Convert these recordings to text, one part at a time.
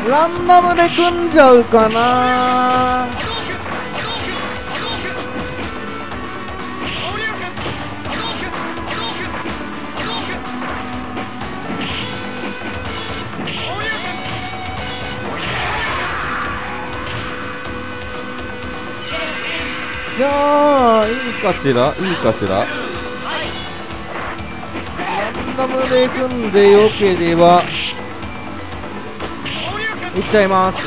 ランダムで組んじゃうかな。じゃあいいかしら、いいかしら。ランダムで組んでよければいっちゃいます。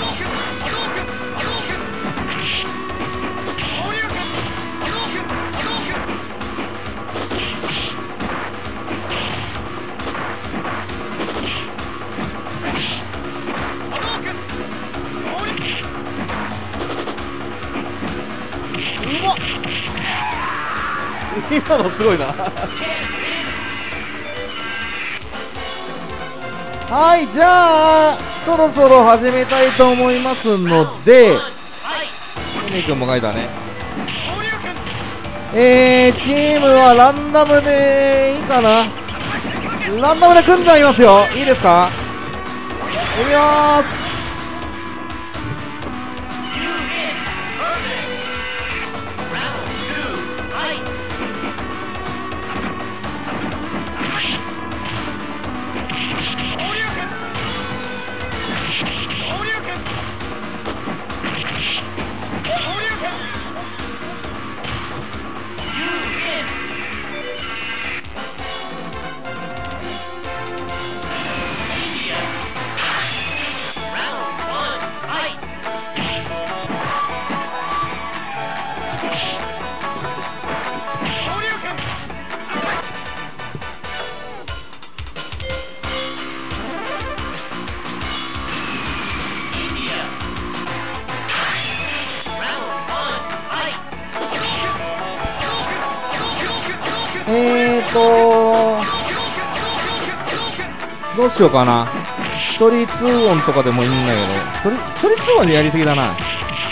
今のすごいなはい、じゃあそろそろ始めたいと思いますので、トミー君も書いたね。チームはランダムでいいかな。ランダムで組んじゃいますよ。いいですか。いきます。どうしようかな。1人2音とかでもいいんだけど、1人2音でやりすぎだな。ま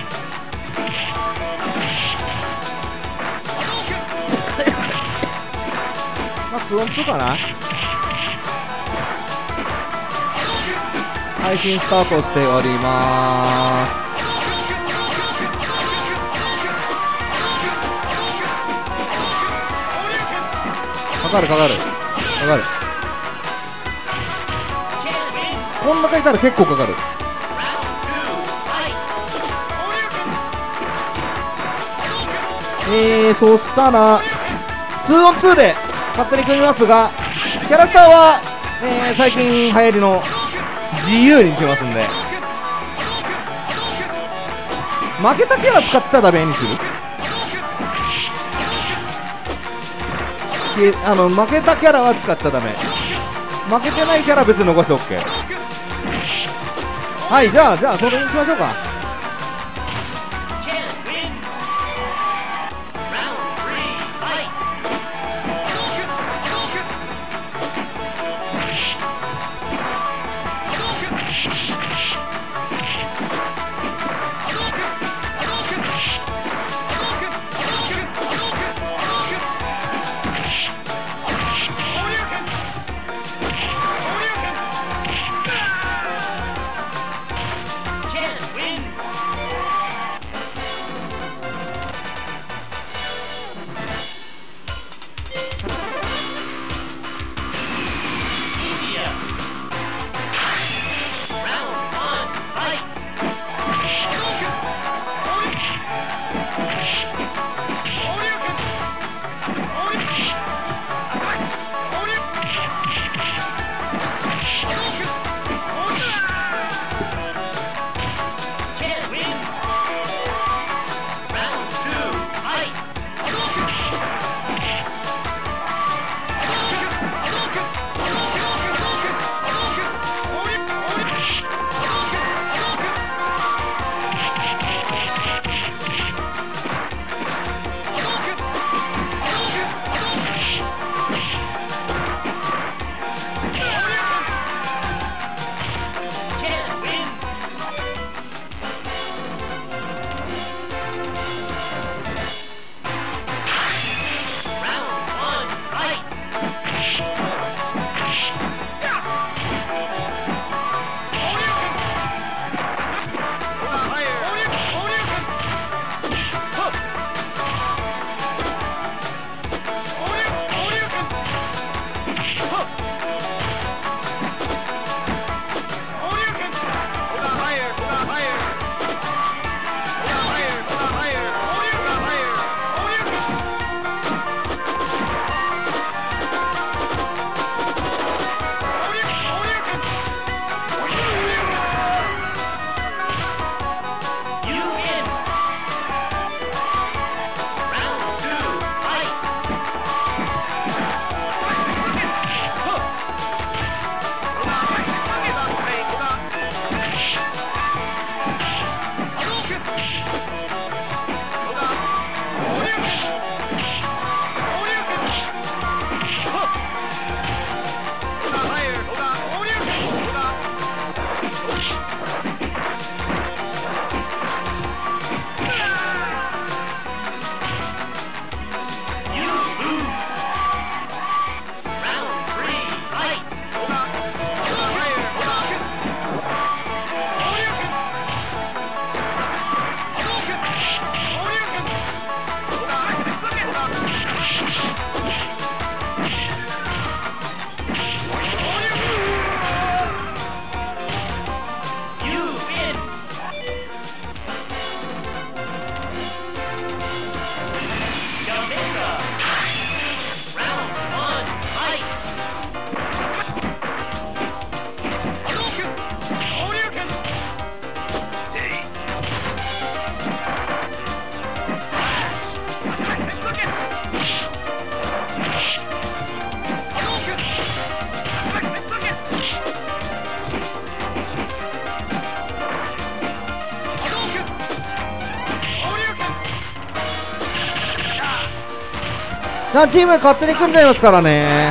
あ2音2かな。配信スタートしております。かかるこんな書いたら結構かかる。そしたら 2on2 で勝手に組みますが、キャラクターは、最近流行りの自由にしますんで、負けたキャラ使っちゃダメにする。負けたキャラは使っちゃダメ。負けてないキャラ別に残して OK。 はい、じゃあそれにしましょうか。 チーム勝手に組んじゃいますからね。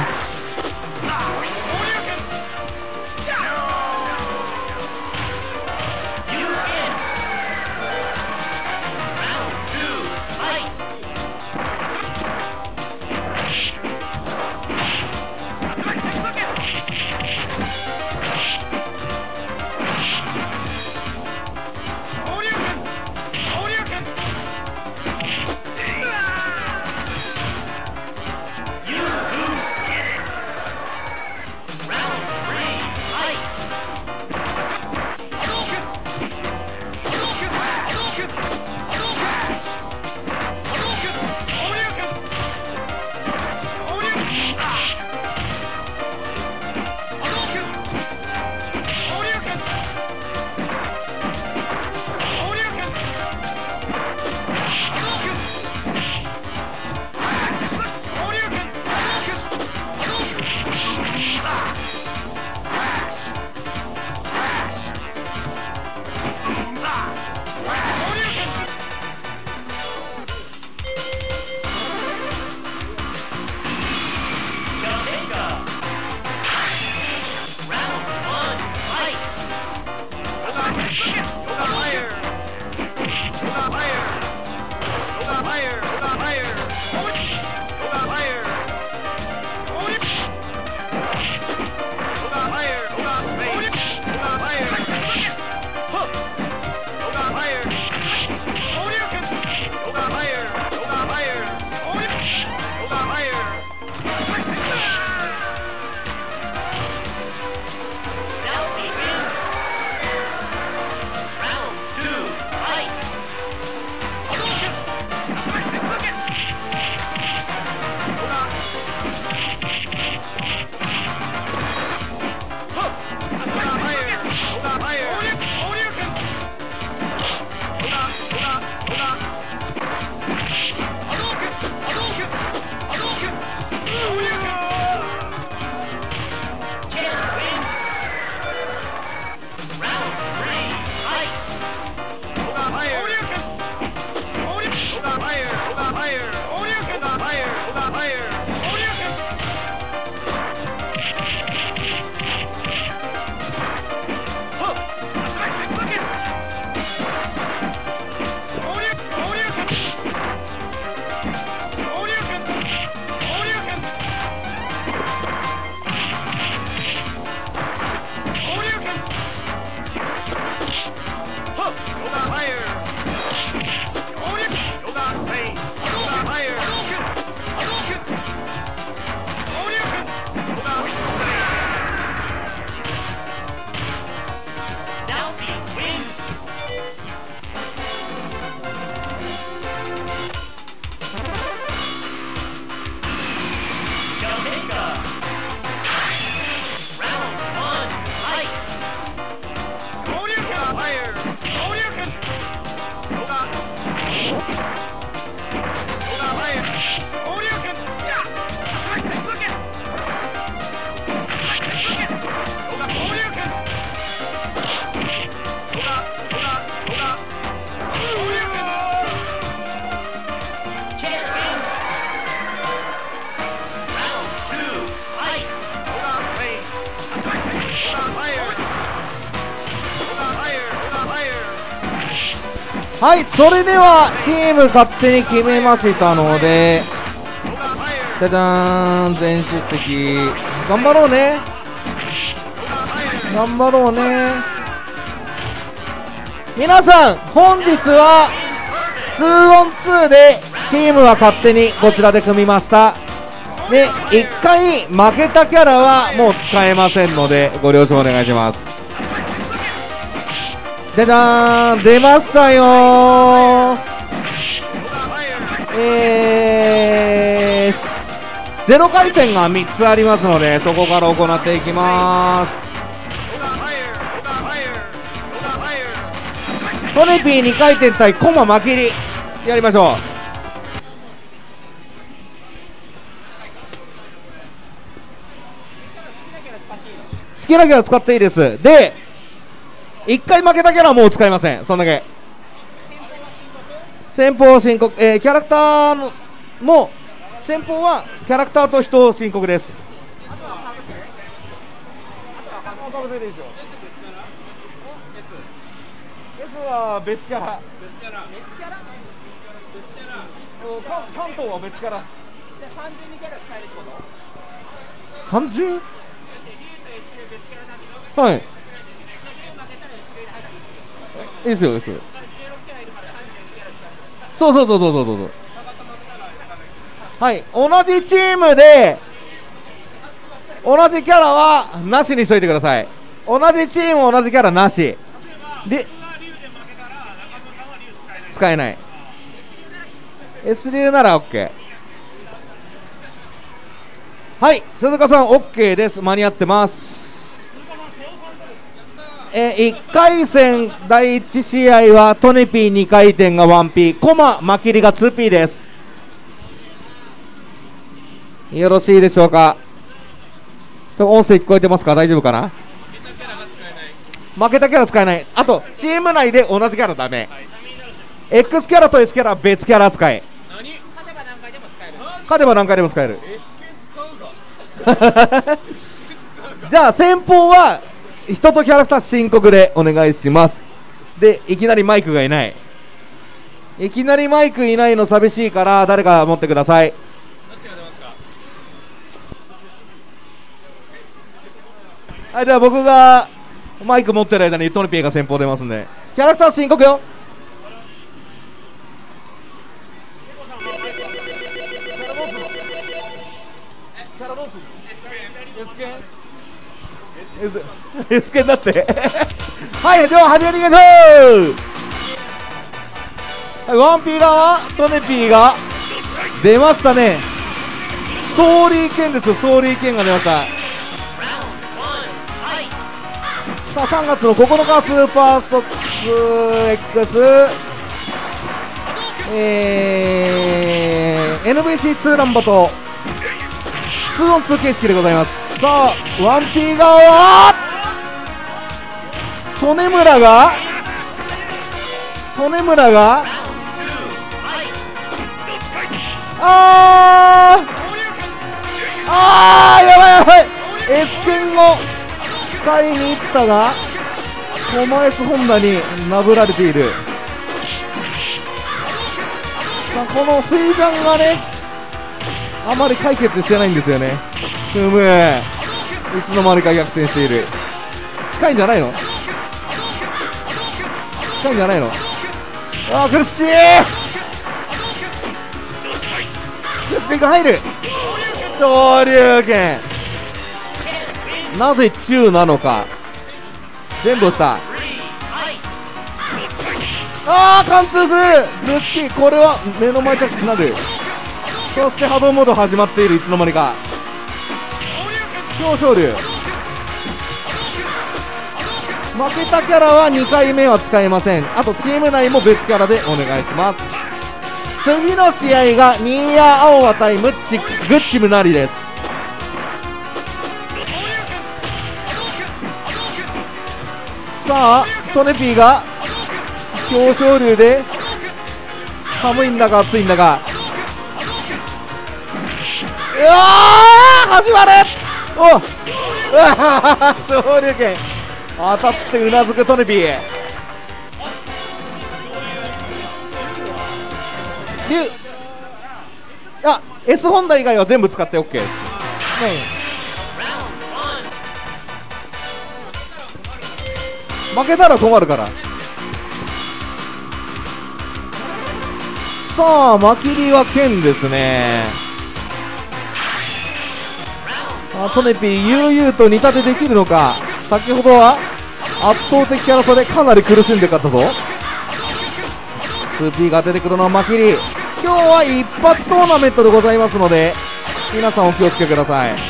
はい、それではチーム勝手に決めましたので、じゃじゃーん、全出席。頑張ろうね、頑張ろうね。皆さん、本日は 2on2 でチームは勝手にこちらで組みました。で、1回負けたキャラはもう使えませんのでご了承お願いします。でだーん、出ましたよー。0回戦が3つありますので、そこから行っていきます。トネピー2回転対コママキリやりましょう。好きなキャラ使っていいです。で、1回負けたキャラはもう使いません。そんだけ。先方は申告、キャラクターのも先方はキャラクターと人を申告です。あとはかぶせでいいでしょ。S は別キャラ。関東は別キャラ。じゃあ32キャラ使えるってこと？ 30？ はい。いいですよ、いいですよ。そう。はい、同じチームで同じキャラはなしにしといてください。同じチーム同じキャラなしで使えない。 S 流なら OK。 はい、鈴鹿さん OK です。間に合ってます。1回戦第1試合はトネピー2回転が 1P、 コママキリが 2P です。よろしいでしょうか。音声聞こえてますか？大丈夫かな。負けたキャラ使えない。あとチーム内で同じキャラダメ。 X キャラと S キャラ別キャラ扱い。勝てば何回でも使える。じゃあ先方は人とキャラクター申告でお願いします。で、いきなりマイクがいない。いきなりマイクいないの寂しいから誰か持ってください。はい、では僕がマイク持ってる間にトネピーが先方出ますんで、キャラクター申告よ。S 剣だってはい、では始めていきましょう。はい、1P 側トネピーが出ましたね。ソーリー剣ですよ。ソーリー剣が出ました。さあ、3月の9日スーパーストックス NBC2 ランバト 2on2 形式でございます。さあ、1P 側は利根村がやばい S 剣を使いに行ったがコマ S 本田になぶられている。さあ、この水ジャンがねあまり解決してないんですよね。いつの間にか逆転している。近いんじゃないの。あー、苦しい。スピンが入る。昇竜拳、なぜ中なのか。全部押した。貫通する。頭突き、これは目の前着地になる。そして波動モード始まっている。いつの間にか強昇竜。負けたキャラは2回目は使えません。あとチーム内も別キャラでお願いします。次の試合がニーヤ青葉対グッチムナリです。さあ、トネピーが強昇竜で寒いんだか暑いんだか。始まる。昇竜拳当たってうなずくトネピー。 あ、S ホンダ以外は全部使って OK です。負けたら困るから。さあ、マキリは剣ですね。トネピー悠々と煮立てできるのか。先ほどは圧倒的キャラ差でかなり苦しんで勝ったぞ。 2P が出てくるのはマキリ。今日は一発トーナメントでございますので皆さんお気をつけください。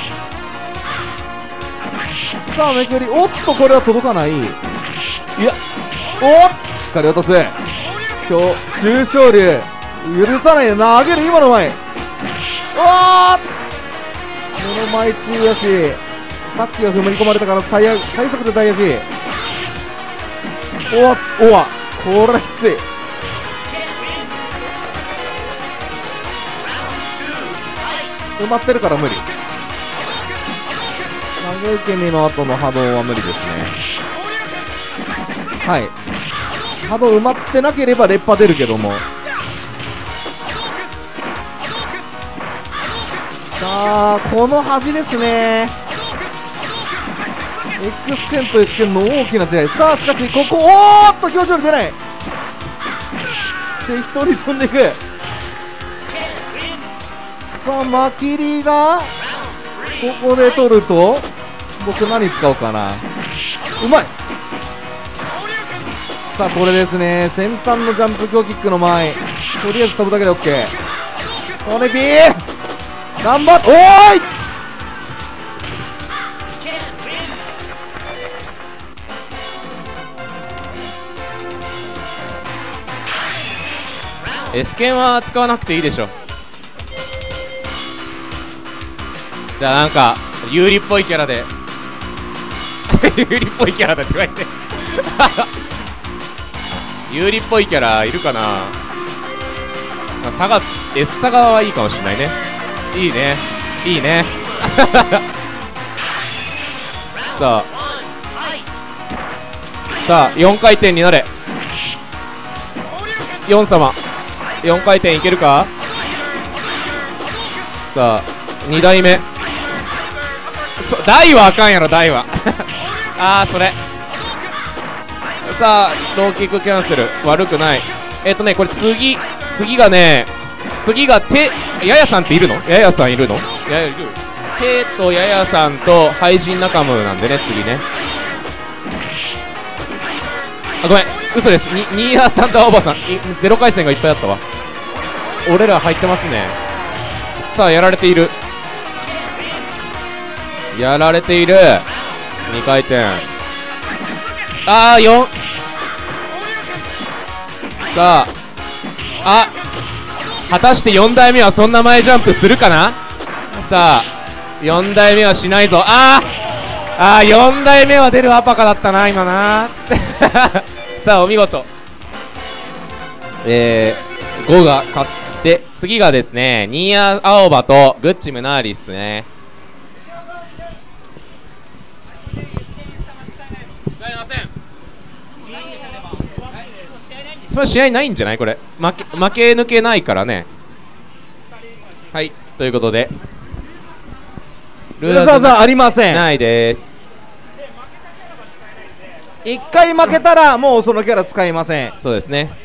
さあめくり、おっとこれは届かない。いや、おっ、しっかり落とす。今日中昇龍許さないで投げる。今の前、うわー、目の前中足。さっきは踏み込まれたから最速で大足。おわこれはきつい。埋まってるから無理。投げ受け身の後の波動は無理ですね。はい、波動埋まってなければ烈波出るけども。さあこの端ですね。 X 剣と S 剣の大きな違い。さあしかしここ、おーっと表情に出ないで一人飛んでいく。さあマキリがここで取ると僕何使おうかな。うまい。さあこれですね、先端のジャンプ強キックの前、とりあえず飛ぶだけで OK。 トネピー頑張っ、おーい。 S 剣は使わなくていいでしょ。じゃあなんか有利っぽいキャラで有利っぽいキャラだって言われて有利っぽいキャラいるかな。サガ S サガはいいかもしれないね。いいねいいねさあ4回転になれ。4様4回転いけるか。さあ2代目、大はあかんやろ、大はあーそれ。さあローキックキャンセル悪くない。これ次がね、次がややさんっているの？ややさんいるの？ややいる。とややさんと廃人仲間なんでね、次ね。あ、ごめん嘘です。ニーヤさんと青葉さんゼロ回戦がいっぱいあったわ。俺ら入ってますね。さあやられている2回転。あー4。さあ果たして4代目はそんな前ジャンプするかな。さあ4代目はしないぞ。4代目は出るアパカだったな今なつってさあお見事。5が勝って、次がですねニーヤ青葉とグッチムナーリっすね。試合ないんじゃないこれ。負け抜けないからね。はい、ということでルーザーザありません。 ないです。 1回負けたらもうそのキャラ使いません。 そうですね。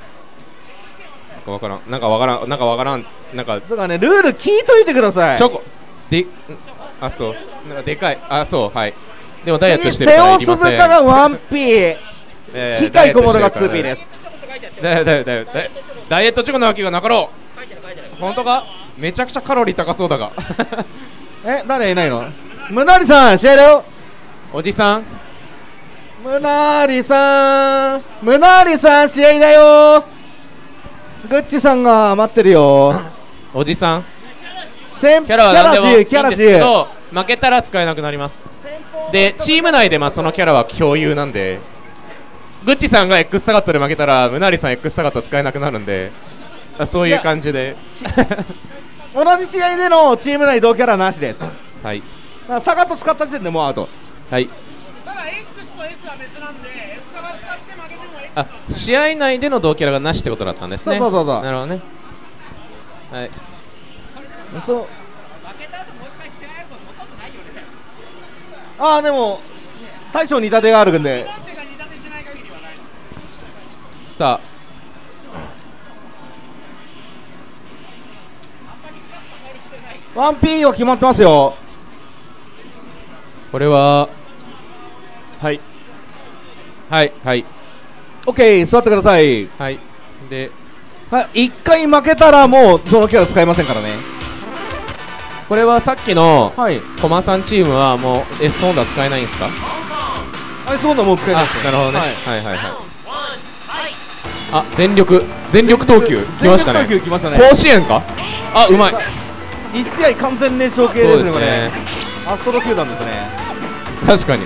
なんかわからんなんかだからね、ルール聞いといてください。 チョコで、あ、そうなんかでかい、あ、そう、はい。でもダイエットしてるからいりません。 瀬尾鈴鹿が 1P 機械小物が 2P です。 ダイエットチョコなわけがなかろう。本当か。めちゃくちゃカロリー高そうだが誰いないの。ムナリさん試合だよ。 おじさんムナリさん試合だよ。グッチさんが待ってるよ。 おじさんキャラは何でもいいんですけど負けたら使えなくなります。でチーム内でそのキャラは共有なんで、グッチさんが X サガットで負けたらムナリさん X サガット使えなくなるんで、そういう感じで同じ試合でのチーム内同キャラなしです。 はい、 サガット使った時点でもうアウト。 はい。 ただ X と S は別なんで S サガ使って負けても X 試合内での同キャラがなしってことだったんですね。 そうなるほどね。 はい。 そうああでも大将に痛手があるんでさあ 1P は決まってますよ。 これははいはいはい OK 座ってください。 はいで 1回負けたらもうそのキャラ使えませんからね。 これはさっきのはいコマさんチームはもう S ホンダ使えないんですか？ そうなもう使えないですね。 なるほどね、 はいはいはいはい。あ全力投球来ましたね。 全力投球来ましたね。 甲子園か？あうまい。 1試合完全燃焼系ですねこれ。アストロ球団ですね。 確かに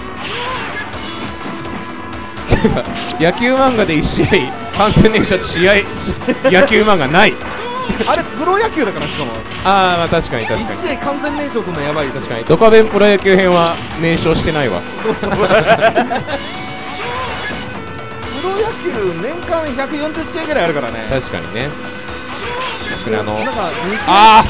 野球漫画で1試合完全燃焼試合野球漫画ないあれプロ野球だからしかもああまあ確かに確かに 1試合完全燃焼するのやばい。 確かにドカベンプロ野球編は燃焼してないわプロ野球年間140試合ぐらいあるからね。 確かにね。確かになんかあ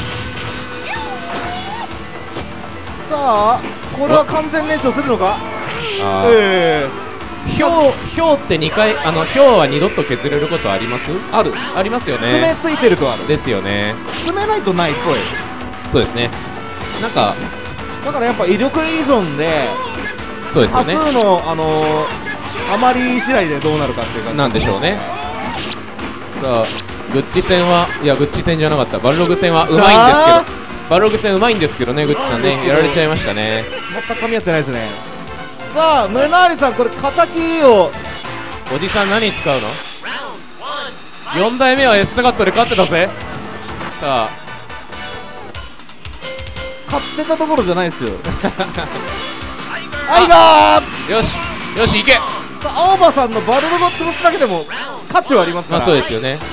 さあこれは完全燃焼するのか？ あひょうって2回ひょうは二度と削れることあります？ ある。 ありますよね。 爪ついてるとある。 ですよね。 爪ないとないっぽい。 そうですね。なんかだからやっぱ威力依存でそうですよね。 多数のあまり次第でどうなるかっていう感じなんでしょうね。さあグッチ戦はいやグッチ戦じゃなかったバルログ戦はうまいんですけどバルログ戦うまいんですけどねグッチさんねやられちゃいましたね。 全く噛み合ってないですね。さあムナーリさんこれ敵をおじさん何使うの？4代目は S サガットで勝ってたぜ。さあ勝ってたところじゃないですよアイガーよしよし行け。 青葉さんのバルログを潰すだけでも価値はありますから。 まあそうですよね。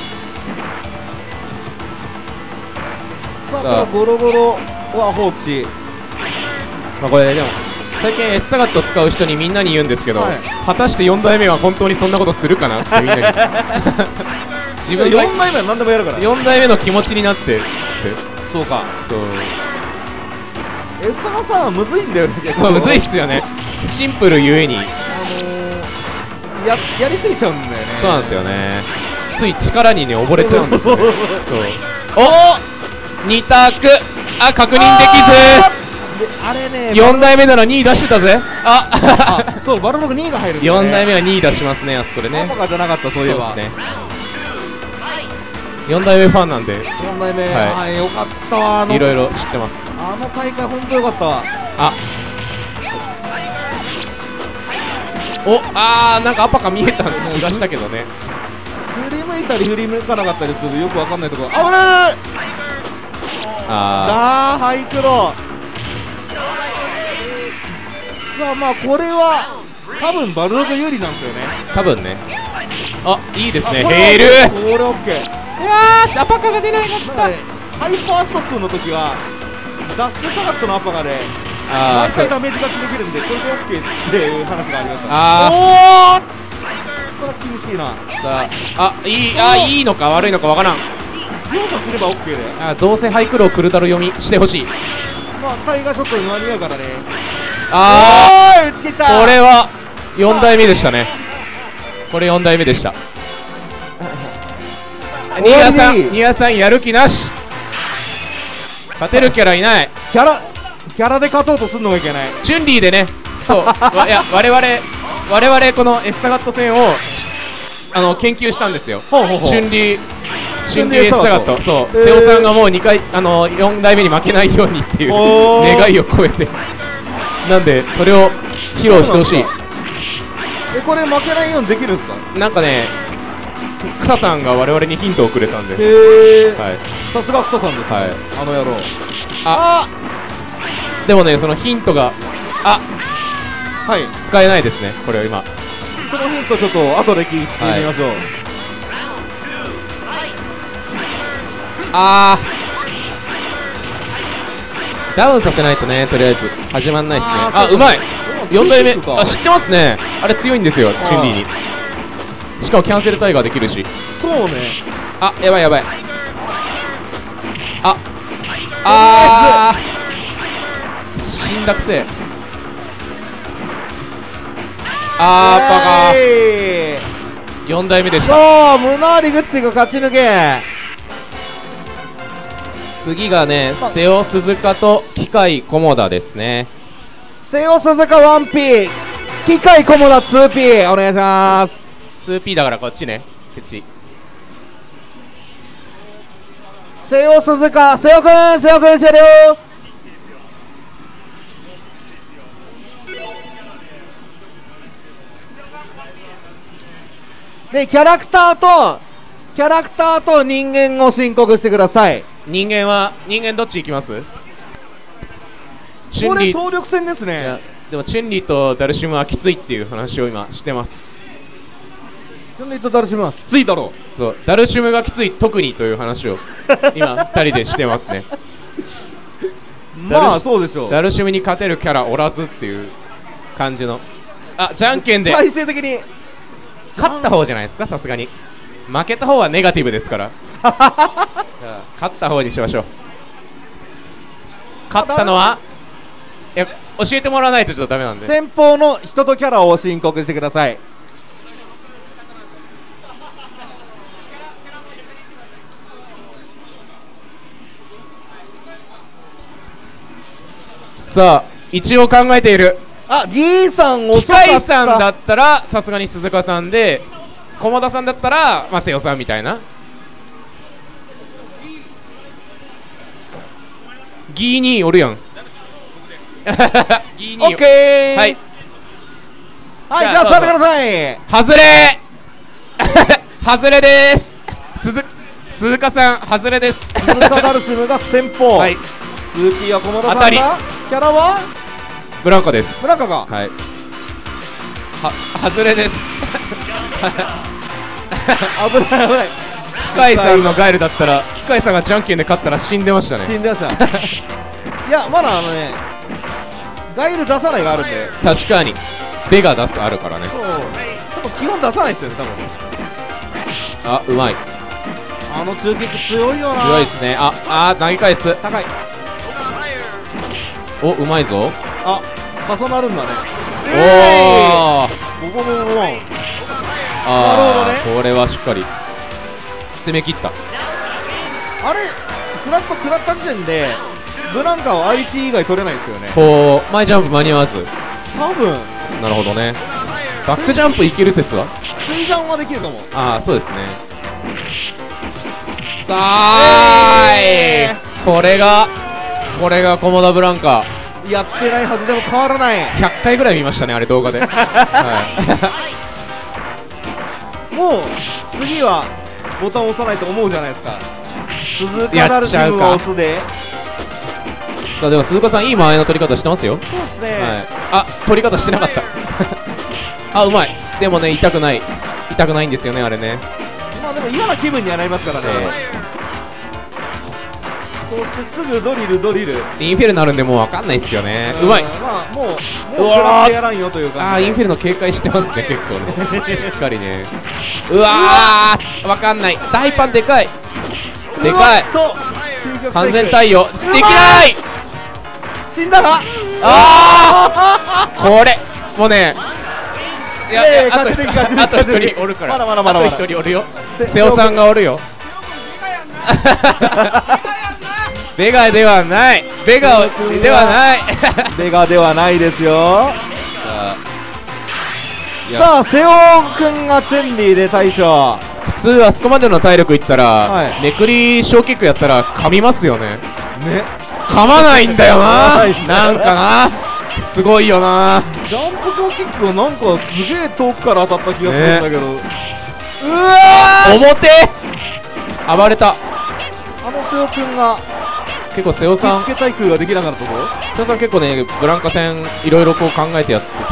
さあこれゴロゴロは放置。 まあこれでも最近 S サガット使う人にみんなに言うんですけど、 はい果たして4代目は本当にそんなことするかなってみんなに自分が 4代目は何でもやるから。 4代目の気持ちになってつってそうか。 そうエサガさんはむずいんだよね結構。 まあむずいっすよね。シンプルゆえにやりすぎちゃうんだよね。 そうなんですよね。つい力にね溺れちゃうんですよね。そうお2択あ確認できず。 あれね 4代目なら2位出してたぜ。あそうバルログ2位が入るんだよね。 4代目は2位出しますねあそこでね。 アパカじゃなかったそういえば。 そうですね。4代目ファンなんで 4代目はいよかったわ。 いろいろ知ってます。 あの大会本当よかったわ。 なんかアパカ見えた気がしたけどね。 振り向いたり振り向かなかったりするよくわかんないところ。危ないハイクロ。さあまあこれは多分バルログ有利なんですよね。 多分ね。いいですね。 これヘールこれオッケー。 いやーアパカが出ないかっなんかねハイパースト2の時はダッシュサガットのアパカで毎回ダメージが続けるんでこれでオッケーっていう話がありました。おおこれは厳しいな。 いいのか悪いのかわからん。 両者すればオッケーでどうせハイクロークルタル読みしてほしい。 まあタイガーショットに間に合うからね。打ち切った。 これは4代目でしたね。これ4代目でした。ニアさんやる気なし。勝てるキャラいない。 キャラで勝とうとするのがいけない。 チュンリーでね。そういや我々この S サガット戦を研究したんですよ。チュンリー S サガット。そう瀬尾さんがもう2回4代目に負けないようにっていう願いを超えてなんでそれを披露してほしい。 これ負けないようにできるんですか？ なんかね草さんが我々にヒントをくれたんで。 さすが草さんですね。あの野郎。 でもねそのヒントが使えないですねこれは今。 そのヒントちょっと後で聞いてみましょう。 ダウンさせないとねとりあえず始まんないですね。うまい4代目知ってますね。あれ強いんですよチュンリーに。しかもキャンセルタイガーできるし。 そうね。 やばい死んだくせえ。バカ4代目でした。 そう、ムナーリグッチが勝ち抜け。 次がね、瀬尾鈴鹿と機械菰田ですね。 瀬尾鈴鹿 1P、 機械菰田 2P お願いします。 2P だからこっちね、こっち。 瀬尾鈴鹿、瀬尾くんしてるよ。でキャラクターと人間を申告してください。 人間どっち行きます？ これ総力戦ですいやね。 でもチュンリーとダルシムはきついっていう話を今してます。 チュンリーとダルシムはきついだろう。 そう、ダルシムがきつい特にという話を今2人でしてますね。 まあそうでしょう。 ダルシムに勝てるキャラおらずっていう感じの。じゃんけんで最終的に勝った方じゃないですか。さすがに負けた方はネガティブですから勝った方にしましょう。勝ったのはいや教えてもらわないとちょっとダメなんで。 先方の人とキャラを申告してください。 さあ一応考えている。 D さん遅機かった。 械さんだったらさすがに鈴鹿さんで、菰田さんだったら瀬尾さんみたいな。ギーニーおるやんギーニーオッケー。 はいはい、じゃあ座ってください。 外れ外れです。鈴鹿さん外れです。 鈴鹿ダルシムが先方。 はい、 2P は菰田さんが。 当たり。 キャラはブランカです。 ブランカが。 はい、外れです危ない危ない。 機械さんのガイルだったら、機械さんがじゃんけんで勝ったら死んでましたね。 死んでましたいやまだガイル出さないがあるんで。 確かにベガ出すあるからね。 そう多分基本出さないですよね多分。 うまい。 中キック強いよな。 強いですね。投げ返す。 高い。 うまいぞ。 重なるんだね。ボコボコボコン。なるほどね。 これはしっかり攻め切った。 あれスラスト食らった時点でブランカは愛知以外取れないですよね。 前ジャンプ間に合わず。 多分なるほどね。バックジャンプいける説は水ジャンはできるかも。 そうですね。さあ、これが菰田ブランカ。 やってないはずでも変わらない。 100回ぐらい見ましたねあれ動画でもう次はボタン押さないと思うじゃないですか。鈴鹿ダルシムを押すで。 さあでも鈴鹿さんいい間合いの取り方してますよ。 そうですね。 取り方してなかったうまい。でもね痛くないんですよねあれね。 まあでも嫌な気分にはなりますからね。そしてすぐドリルインフェルになるんでもう分かんないっすよね。うまい。 まあもう食らってやらんよという感じで。 インフェルの警戒してますね結構ねしっかりね。分かんない。大パンでかい完全対応できない。 死んだな。 これもうねあと1人おるから。 まだあと1人おるよ。瀬尾さんがおるよ。ベガではない。ベガではないですよ。さあ瀬尾くんがチェンリーで対処。 普通あそこまでの体力いったら、めくり小キックやったら噛みますよね。噛まないんだよななんかなすごいよな。 ジャンプ小キックをなんかすげえ遠くから当たった気がするんだけど、 表暴れた。 瀬尾くんが結構瀬尾さんつけ対空ができなかったところ。 瀬尾さん結構ねブランカ戦いろいろ考えてやってて、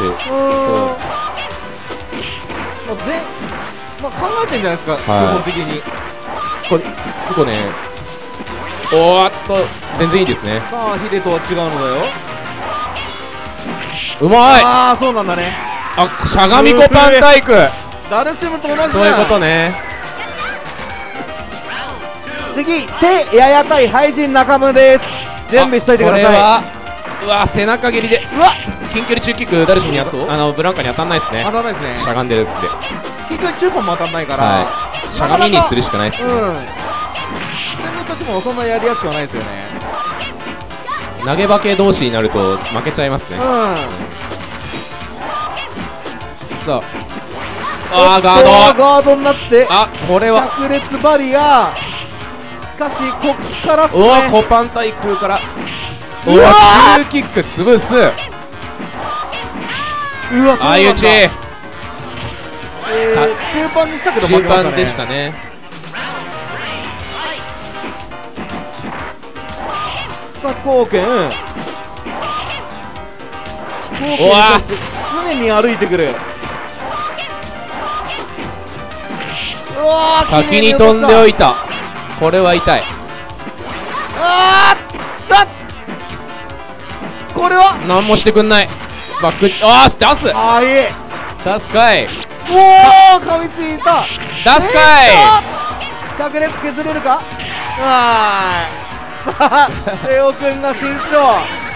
考えてんじゃないですか、基本的に。 これ結構ね全然いいですね。 さあヒデとは違うのだよ。 うまい。 そうなんだね。 しゃがみこパン体育ダルシムと同じだ。 そういうことね。 次手やや対廃人中村です。準備しといてください。 これはうわ背中蹴りでうわ近距離中キックダルシムにブランカに当たんないですね。 当たんないですね。 しゃがんでるって結局中盤も当たんないから、 はい、しゃがみにするしかないですね。 うん自分としてもそんなやりやすくはないですよね。 投げ化け同士になると負けちゃいますね。さあガードになって、 これは炸裂バリア。しかしこっからっすね。 うわコパン対空からうわ中キック潰す。 うわ相打ち中盤にしたけど負けましたね。 中盤でしたね。 さあ飛行拳常に歩いてくる。うわ先に飛んでおいた。これは痛い。 これは何もしてくんない。バック出すあーいい出すかい。 おお噛みついた。 出すかい。 100列削れるか。さあ瀬尾くんが新章。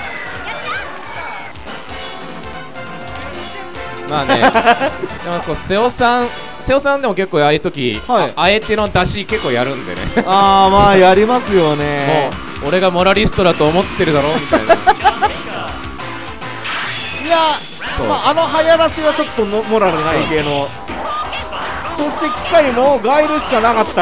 まあねでもこう瀬尾さんでも結構ああいう時、あえての出し結構やるんでねまあやりますよね。 もう俺がモラリストだと思ってるだろみたいな。いや早出しはちょっとモラルない系の。そして機械もガイルしかなかった。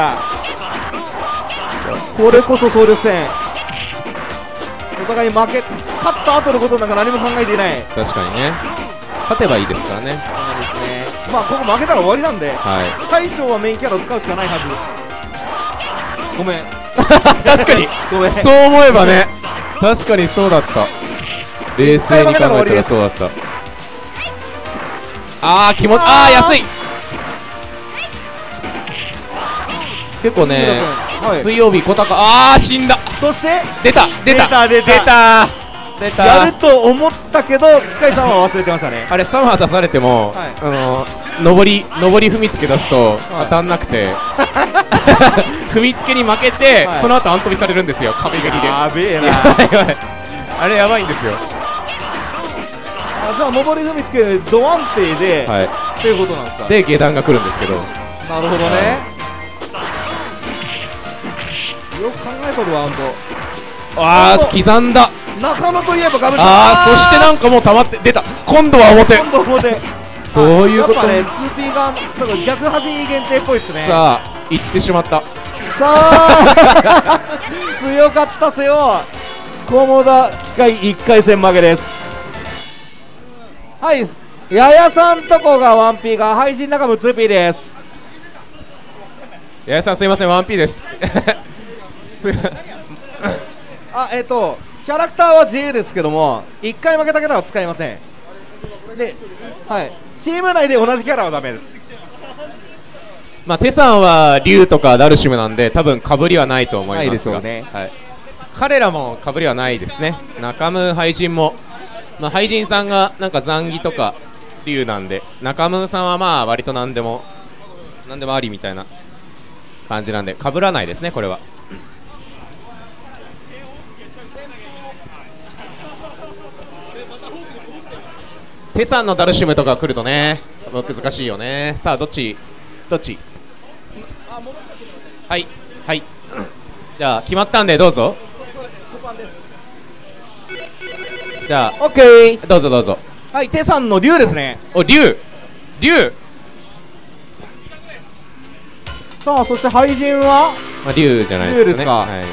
これこそ総力戦。お互い勝った後のことなんか何も考えていない。 確かにね勝てばいいですからね。 そうですね。ここ負けたら終わりなんで、大将はメインキャラを使うしかないはず。ごめん確かにごめんそう思えばね確かにそうだった。冷静に考えたらそうだった。安い。結構ね水曜日小高死んだ。 そして出たやると思ったけど機械さんは忘れてましたね。 あれサマー出されても上り踏みつけ出すと当たんなくて踏みつけに負けてその後アントビされるんですよ壁蹴りで。 やべえなあれやばいんですよ。 じゃあ上り踏みつけド安定でっていうことなんですか。 で下段が来るんですけど。 なるほどね。よく考えとるわアント。刻んだ。 中野といえばガブリ。 そしてなんかもう溜まって出た。今度は表。どういうこと。 やっぱね 2P が逆端限定っぽいですね。 さあ行ってしまった。 さあ強かった瀬尾。菰田機械1回戦負けです。はいややさんとこが 1P が配信仲間 2P です。 ややさんすいません 1P ですキャラクターは自由ですけども1回負けたキャラは使いません。で、チーム内で同じキャラはダメです。 テさんは竜とかダルシムなんで多分かぶりはないと思いますが、彼らもかぶりはないですね。中ム廃人も、廃人さんがなんか残儀とか竜なんで、中ムさんは割と何でもありみたいな感じなんでかぶらないですねこれは。テさんのダルシムとか来るとね難しいよね。さあどっちはいじゃあ決まったんでどうぞ。じゃあ OK どうぞ。 はいテさんの竜ですね。 竜さあそして廃人は竜じゃないですかね。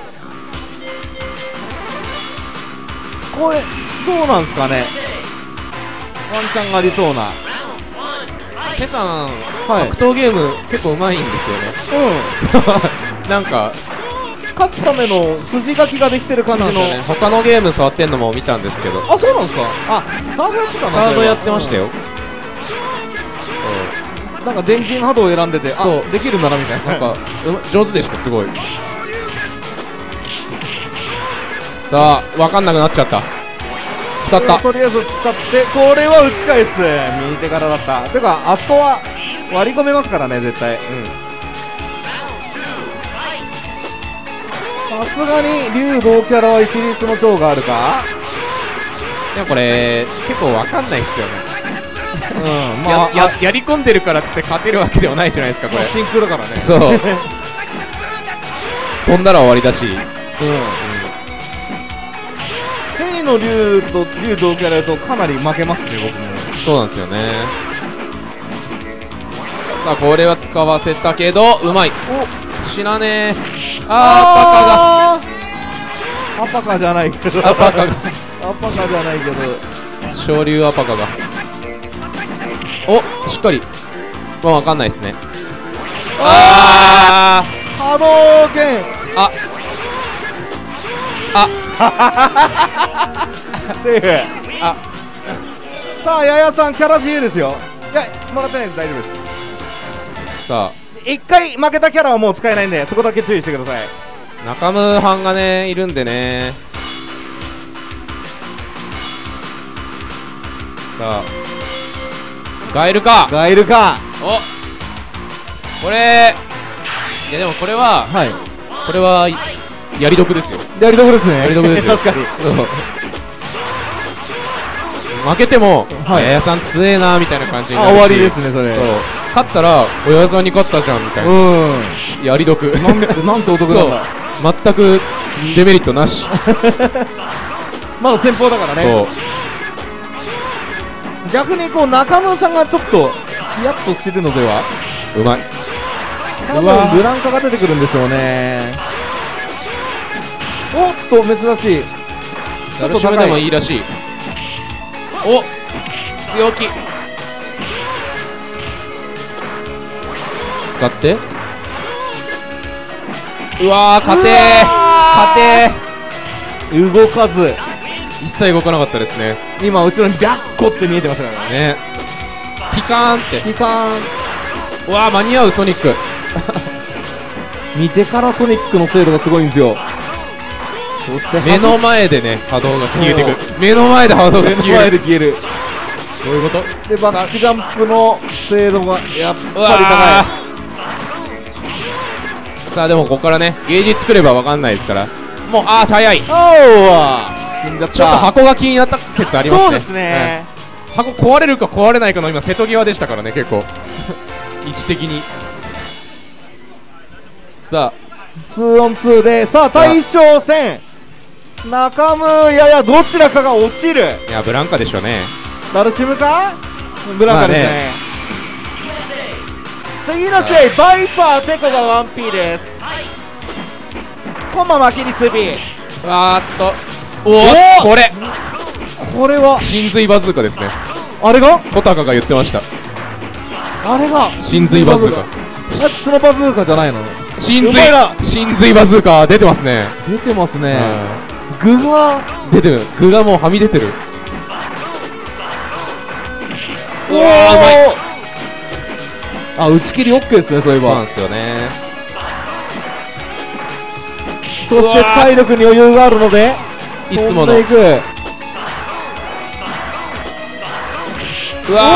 これどうなんですかね。ワンチャンがありそうな。 テさん、格闘ゲーム結構うまいんですよね。なんか勝つための筋書きができてる感じの。 他のゲーム触ってんのも見たんですけど。 そうなんですか。サードやってたな。 サードやってましたよ。 なんか電磁波動を選んでてできるんだなみたいな。 なんか上手でしたすごい。さあ分かんなくなっちゃった。使った。 とりあえず使ってこれは打ち返す。右手からだった。てかあそこは割り込めますからね絶対。 さすがに竜同キャラは一律の長があるか。 でもこれ結構わかんないっすよね。 うん、まあやり込んでるからっつって勝てるわけではないじゃないですかこれ。 真空だからね。 そう飛んだら終わりだし。 ヘイの竜と竜同キャラだとかなり負けますね僕も。 そうなんですよね。さあこれは使わせたけどうまい。死なねえ。アパカじゃないけどアパカがアパカじゃないけど昇竜アパカがしっかり。まあわかんないですね。 波動拳セーフ。さあややさんキャラ自由ですよ。いやもらってないです、大丈夫です。 さあ一回負けたキャラはもう使えないんでそこだけ注意してください。 中ム班がねいるんでね。さあガエルかガエルか。 これいやでもこれはやり得ですよ。 やり得ですね。 やり得ですよ確かに。 負けてもややさん強えなみたいな感じになるし。 終わりですねそれ。 そう勝ったらおややさんに勝ったじゃんみたいな。やり得。 なんてお得なんだ。 全くデメリットなし。 まだ先方だからね。 そう逆にこう中村さんがちょっとヒヤッとしてるのでは。 うまい。 多分ブランカが出てくるんでしょうね。おっと珍しい。 ダルシムでもいいらしい。強気使って。うわー勝てー動かず一切動かなかったですね。 今後ろにビャッコって見えてましたからね。 ピカーンって。 ピカーン。 うわー間に合うソニック。 見てからソニックの精度がすごいんですよ。そして目の前でね波動が消えてくる。目の前で波動が消える。どういうことでバックジャンプの精度がやっぱり高い。 さあでもここからねゲージ作れば分かんないですから。もう早い。 死んじゃった。 ちょっと箱が気になった説ありますね。 そうですね、 箱壊れるか壊れないかの今瀬戸際でしたからね結構位置的に。さあ 2on2 でさあ大将戦中ムややどちらかが落ちる。 いやブランカでしょうね。 ダルシムかブランカですね。次の試合バイパーペコが 1P です。コマ巻きに 2P。 これは神髄バズーカですね。 あれが小高が言ってました。 あれが神髄バズーカ。 角バズーカじゃないの。 神髄バズーカ出てますね。 出てますね。具が出てる。具がもうはみ出てる。うまい。 打ち切り OK ですね。そういえばそうなんですよね。 そして体力に余裕があるのでいつもの飛んでいく。 うわ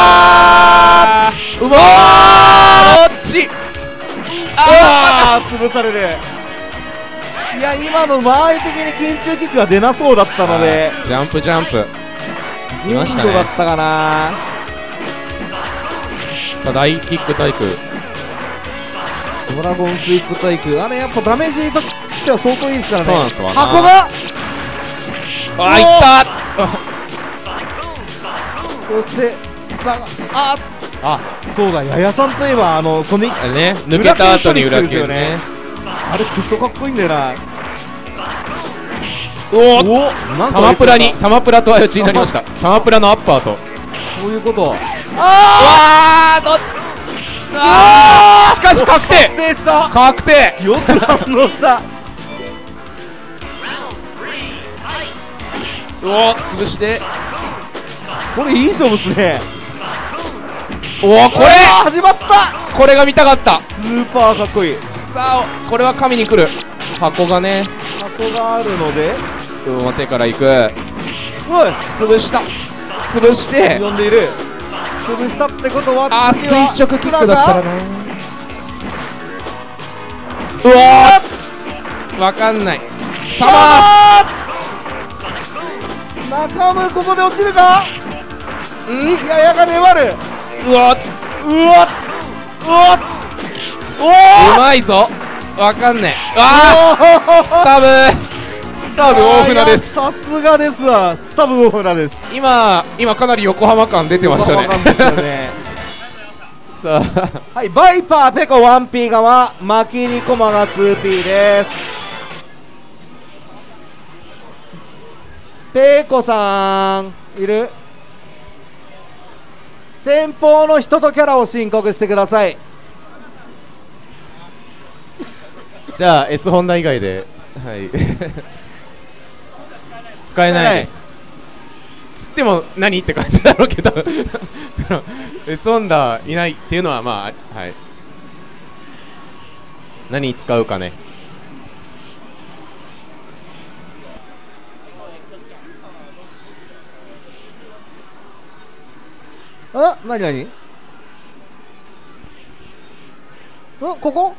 ーどっち潰される。いや今の間合い的に緊急キックが出なそうだったのでジャンプ来ましたね。 だったかな。 さあ大キック対空ドラゴンスイープ対空あれやっぱダメージとしては相当いいですからね。 そうなんですわな。 箱がいったそしてそうだややさんといえばソニックね抜けた後に裏切るね。 あれクソかっこいいんだよな。 タマプラと相打ちになりました。タマプラのアッパーと。 そういうこと。 しかし確定よくのさ潰してこれいい勝負っすね。 これ始まった。 これが見たかった。 スーパーかっこいい。 さあこれは神に来る。箱がね箱があるので表から行く。潰して呼んでいる。潰したってことは垂直キックだったらね。 わかんない。サマ中村ここで落ちるか。 ー。 ややが粘る。 うわっ、 うわっおうまいぞ。わかんねえ。スタブ大船です。 さすがですわ。スタブ大船です。 今かなり横浜感出てましたね。 横浜感ですよねさあ、 はい、バイパーペコ 1P 側、マキニコマが 2P です。ペコさんいる？先方の人とキャラを申告してください。 じゃあ S ホンダ以外で、はい使えないです。つっても何って感じだろうけどS ホンダいないっていうのはまあ、はい、何使うかね。 あ、なになに？ここ？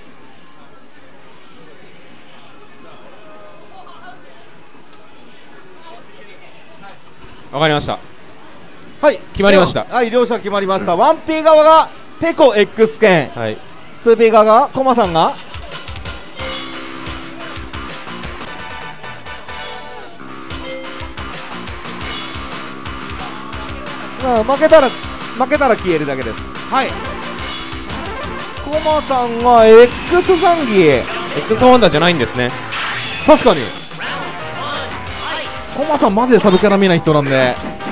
わかりました。 はい、 決まりました。 はい、両者決まりました。1P 側がペコ X 剣、 はい、 2P 側がコマさんが負けたら消えるだけです。はい、コマさんが X 三儀 X ホンダじゃないんですね。 確かにコマさんマジでサブキャラ見ない人なんで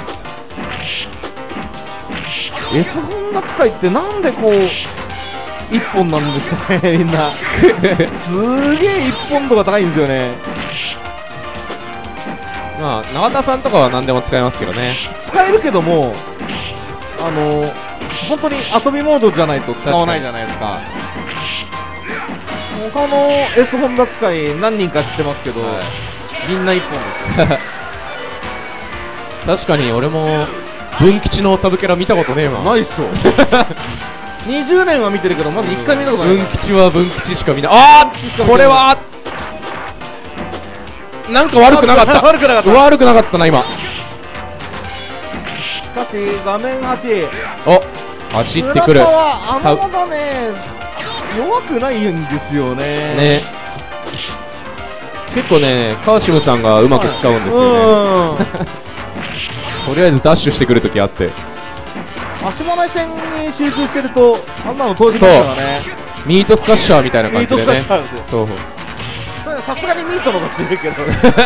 S ホンダ使いってなんでこう一本なんですかねみんなすげえ一本度が高いんですよね。 まあ永田さんとかは何でも使えますけどね。 使えるけども本当に遊びモードじゃないと使わないじゃないですか。他の S ホンダ使い何人か知ってますけど、はい、みんな一本です確かに俺も分吉のサブキャラ見たことねえわ。 ないっすよ20年は見てるけどまず1回見たことない。 分吉は分吉しか見ない。あー、これはなんか悪くなかった悪くなかったな今。しかし画面8、 お、走ってくる。 村田はまだね弱くないんですよね。 結構ねカーシムさんがうまく使うんですよねとりあえずダッシュしてくるときあって、 足払い戦に集中してるとあんなの当時ですからね。 ミートスカッシャーみたいな感じでね。そうさすがにミートの方が強いけど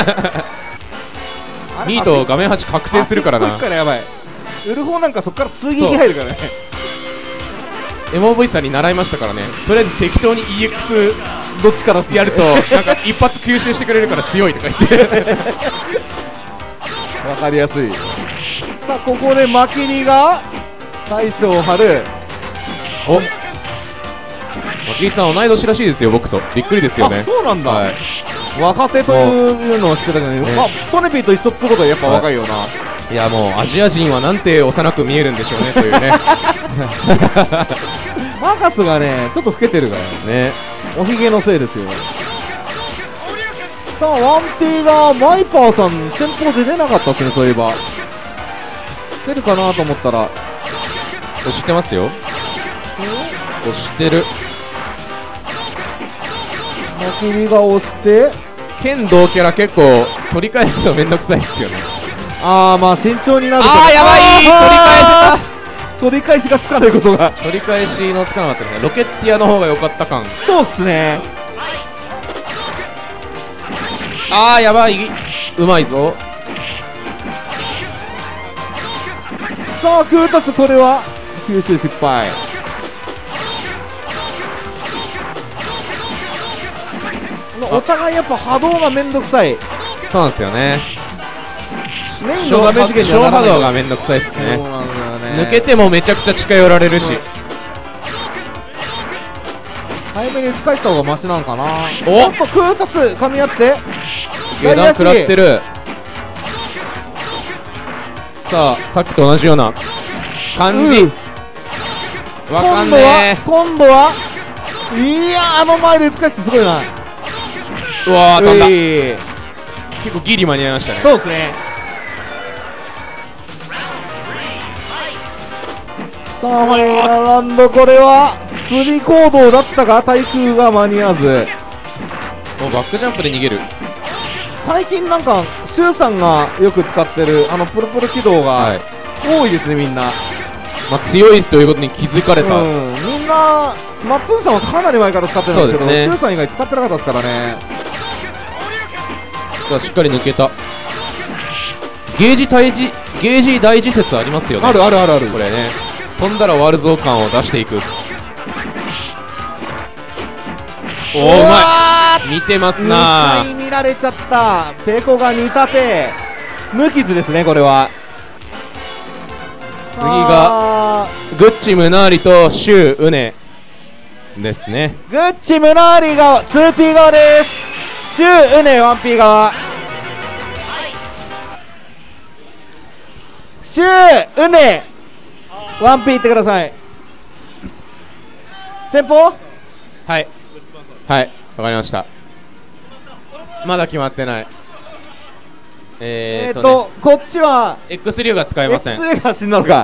ミート画面8確定するからな。 やばい。ウルフォーなんかそっから追撃入るからね。 MOV さんに習いましたからね。とりあえず適当に EX どっちからやるとなんか一発吸収してくれるから強いとか言ってわかりやすい。さあここでマキニが大将を張る。 お、マキニさん同い年らしいですよ僕と。びっくりですよね。 そうなんだ、 はい、 若手というのを知ってたけど、トネピーと一緒っつうことはやっぱ若いよな、はい、 いやもうアジア人はなんて幼く見えるんでしょうねというねマーカスがねちょっと老けてるからね、おひげのせいですよ。さあ 1P がマイパーさん先方で出なかったですね。そういえば出るかなと思ったら押してますよ。押してる。 マキリが押して剣道キャラ結構取り返すのめんどくさいですよね。 まあ慎重になると。 やばい、 取り返しがつかないことが。 取り返しのつかなかったね。ロケッティアの方が良かった感。 そうっすね。 やばい、うまいぞ。 さあ空達、これは吸収失敗。お互いやっぱ波動がめんどくさい。 そうなんですよね。 メインの画面次元に小波動がめんどくさいっすね。抜けてもめちゃくちゃ近寄られるし、 早めに打ち返した方がマシなんかな。 おっと空達噛み合って下段食らってる。さあさっきと同じような感じ、わかんねえ。 今度はいや前で打ち返すすごいな。 うわー飛んだ。 うい結構ギリ間に合いましたね。 そうですね。さあファイナルラウンド、これは釣り行動だったか、対空が間に合わず。 おバックジャンプで逃げる。 最近なんかシュウさんがよく使ってるプルプル起動が多いですね、みんな。 まあ、強いということに気づかれた、 みんな松井さんはかなり前から使ってるんですけど、 そうですねシュウさん以外使ってなかったですからね。 さあしっかり抜けた。ゲージ大事説ありますよね。 あるあるあるある。 これね、飛んだらワールゾー感を出していく。おおうまい、見てますな。 2回見られちゃった。ペコが2立て無傷ですね、これは。 次がグッチムナーリとシュウウネですね。 グッチムナーリが 2P 側です。シュウウネ 1P 側。シュウウネ 1P ってください。先方はいはい、わかりました。まだ決まってない。 こっちは X 流が使えません。 X が死んだのか。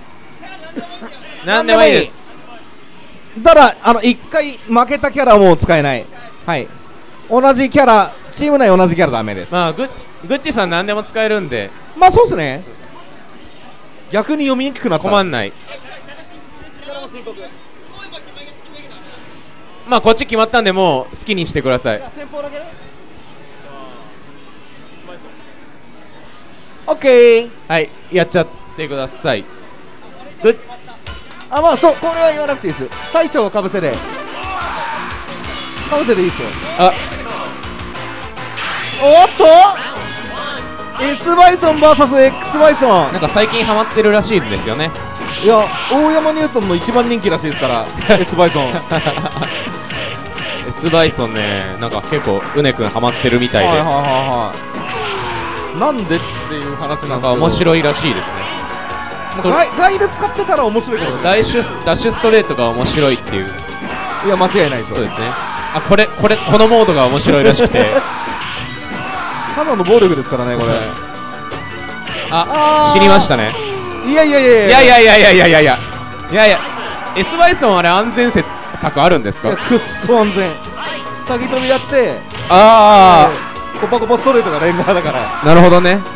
なんでもいいです。 ただ1回負けたキャラはもう使えない。はい、同じキャラ、チーム内同じキャラダメです。 まあグッチさん何でも使えるんで、 まあそうですね。逆に読みにくくなった。 困んない。まあこっち決まったんでもう好きにしてください。 先方だけね。オッケー。 はい、やっちゃってください。 まあそう、これは言わなくていいです。大将をかぶせでいいですよ。 あ、 おっと S バイソン VSX バイソン。 なんか最近ハマってるらしいんですよね。 いや、大山ニュートンの一番人気らしいですから。S バイソン S バイソンね、なんか結構うねくんハマってるみたいで、 なんでっていう話なんですけど、 なんか面白いらしいですね。 ガイル使ってたら面白いかも。 ダッシュストレートが面白いっていう。 いや間違いないですよ。 そうですね。あ、このモードが面白いらしくてただの暴力ですからね、これ。 あ、知りましたね。 いや S バイソンあれ安全策あるんですか？ くっそ安全。先飛びやってコパコパストレートがレンガーだから。 なるほどね。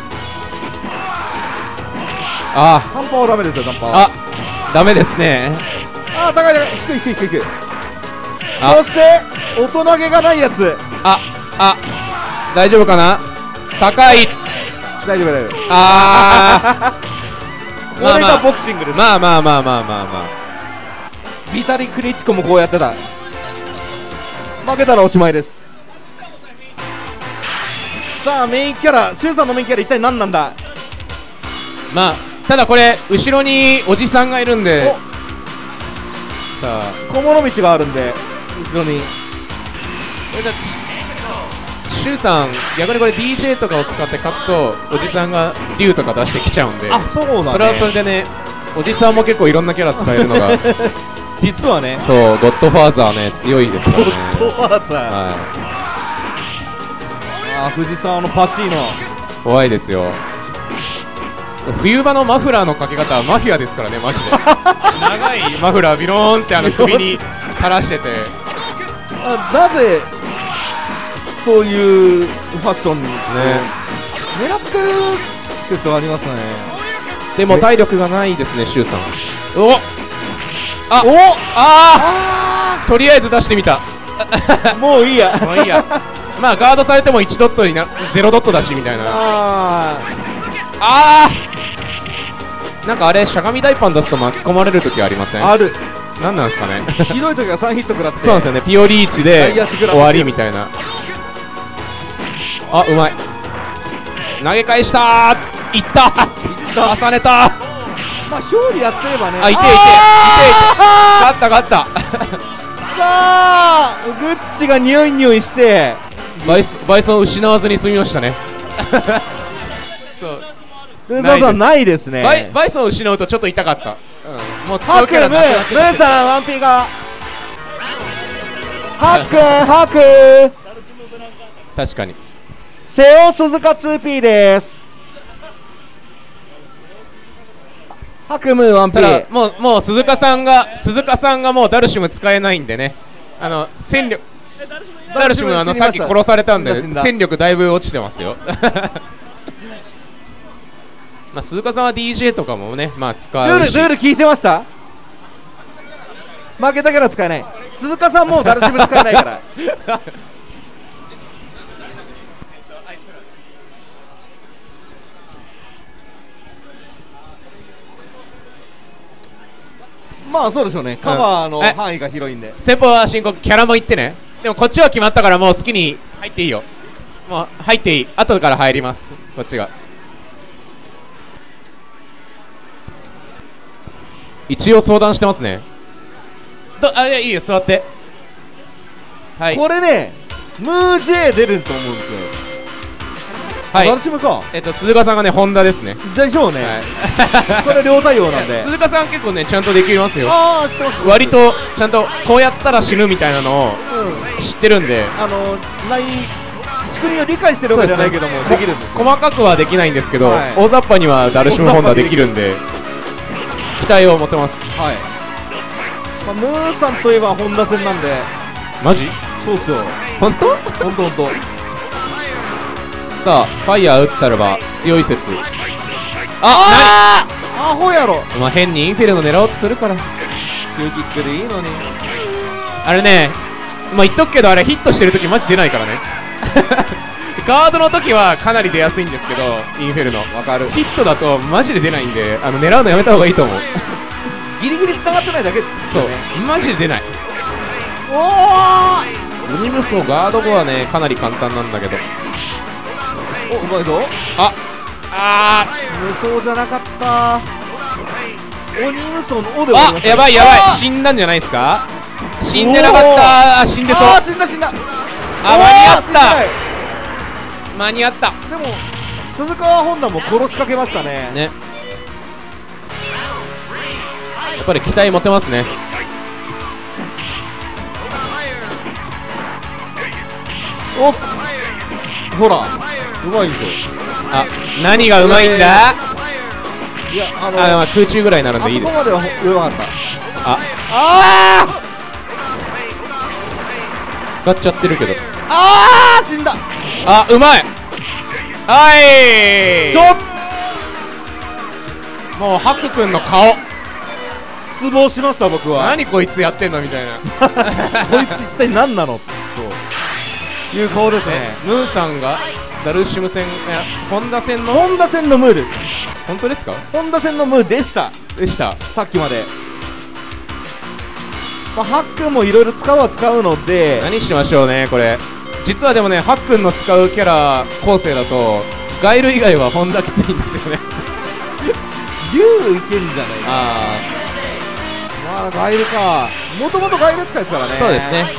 短波はダメですよ、短波は。 ダメですね。 高い低い。そして大人げがないやつ。 大丈夫かな。高い。 大丈夫。これがボクシングです。 まあビタリ・クリチコもこうやってた。負けたらおしまいです。さあメインキャラ、シュウさんのメインキャラ一体何なんだ。 まあただこれ後ろにおじさんがいるんで、さあ小物道があるんで後ろに。 これだシュウさん逆にこれ DJ とかを使って勝つとおじさんが竜とか出してきちゃうんで、 そうだね。 それはそれでね、おじさんも結構いろんなキャラ使えるのが実はね、 そうゴッドファーザーね強いですからね。 ゴッドファーザー、藤沢のパチーノ怖いですよ。冬場のマフラーのかけ方はマフィアですからね、マジで長いマフラービローンって首に垂らしててなぜそういうファッションに狙ってる説はありますね。 でも体力がないですね、シュウさん。とりあえず出してみたもういいやまあガードされても1ドットに0ドットだしみたいな。なんかあれしゃがみ大パン出すと巻き込まれるときありません？ ある。 なんなんですかねひどいときは3ヒット食らって。 そうなんですよね、ピオリーチで終わりみたいな。うまい。投げ返したー、いった重ねた。 まあ表裏やってればね。 いて勝ったさあグッチが匂いしてバイソン失わずに済みましたねそうないですね。 バイソン失うとちょっと痛かった。もう使ハうキャラクムーさんワンピーがハク確かに。 瀬尾鈴鹿 2P です。ハクムー 1P。 ただもう鈴鹿さんがもうダルシム使えないんでね、戦力ダルシムさっき殺されたんで戦力だいぶ落ちてますよまあ鈴鹿さんは DJ とかもね、まあ使うし。 ルール聞いてました？負けたキャラ使えない。鈴鹿さんもうダルシム使えないからまあそうでしょうね、カバーの範囲が広いんで。 先方は申告、キャラも言ってね。でもこっちは決まったからもう好きに入っていいよ。もう入っていい。後から入ります、こっちが。一応相談してますね。いいよ、座って。はい、 これね、ムー J 出ると思うんですよ。 はい、 ダルシムか。 鈴鹿さんがね、ホンダですね。 でしょうね、はい、これ両対応なんで鈴鹿さん結構ね、ちゃんとできますよ。 ああ、知ってます。 割とちゃんとこうやったら死ぬみたいなのを知ってるんで、 仕組みを理解してるわけじゃないけども、できるんです。 細かくはできないんですけど、 はい、 大雑把にはダルシムホンダできるんで期待を持てます。 はい、まあ、ムーさんといえばホンダ戦なんで。 マジ？ そうっすよ。 本当？ 本当。 さあ、ファイヤー打ったらば強い説。 アホやろ。 まあ変にインフェルノ狙おうとするから。 シューキックでいいのに。 あれね、まあ言っとくけど、あれヒットしてるときマジ出ないからねガードの時はかなり出やすいんですけど、インフェルノわかる。 ヒットだとマジで出ないんで、狙うのやめた方がいいと思うギリギリ繋がってないだけですよね。 そう、マジで出ない。 お鬼無双ガード後はね、かなり簡単なんだけど。 お、うまいぞ。無双じゃなかった。鬼無双の「お」で終わりました。 やばい、死んだんじゃないですか。死んでなかった。死んでそう。 死んだ。 間に合った。 でも鈴川本田も殺しかけましたね。 やっぱり期待持てますね。 ほら、うまいんですよ。 何がうまいんだ。 いや、 空中ぐらいになるんでいいです。 あそこまでは弱かった。 使っちゃってるけど。 死んだ。 うまい。もうハク君の顔失望しました。僕は何こいつやってんのみたいなこいつ一体何なのという顔ですね。 ムーさんがダルシム戦、ホンダ戦のムーです。 本当ですか？ ホンダ戦のムーでした。さっきまで。まあ、ハックンもいろいろ使うは使うので、 何しましょうね。これ実はでもね、ハックンの使うキャラ構成だとガイル以外はホンダきついんですよね竜いけんじゃないか。まあガイルか。もともとガイル使いですからね。 そうですね。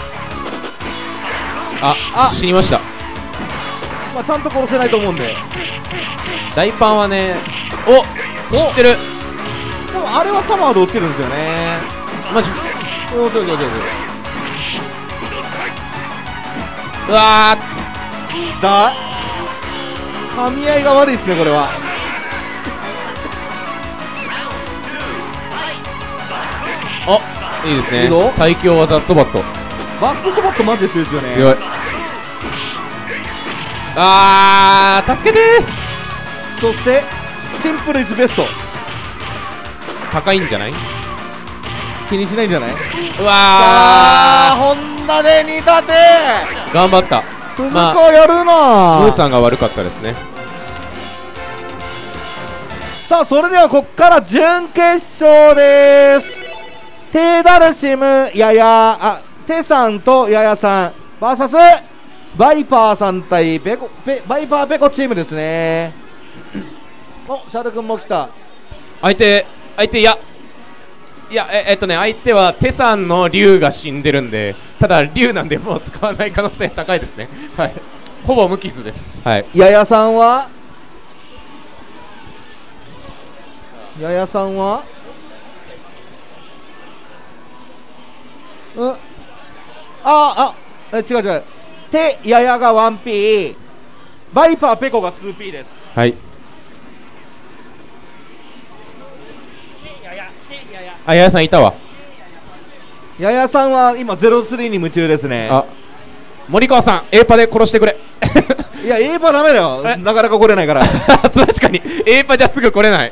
死にました。 まあちゃんと殺せないと思うんで。 大パンはね、知ってる。 でもあれはサマーで落ちるんですよね。 マジ。うわ噛み合いが悪いですね、これは。 いいですね。最強技ソバット。 バックソバットマジで強いですよね。 強い。助けてー。そしてシンプルイズベスト。 高いんじゃない？ 気にしないんじゃない？ ホンダで2立て。 頑張った。 鈴鹿やるな。 ムーさんが悪かったですね。 さあ、それではこっから準決勝です。テダルシムテさんとヤヤさん VS バイパーさん対バイパーペコチームですね。シャル君も来た。 相手相手はテさんの竜が死んでるんで、ただ竜なんでもう使わない可能性高いですね。はい、ほぼ無傷です。はい。 ヤヤさんは違う。 手ややが 1P、 バイパーペコが 2P です。 はい。あ、ややさんいたわ。 ややさんは今03に夢中ですね。 あ、森川さん A パで殺してくれ。 いや A パダメだよ、なかなか来れないから。 確かに A パじゃすぐ来れない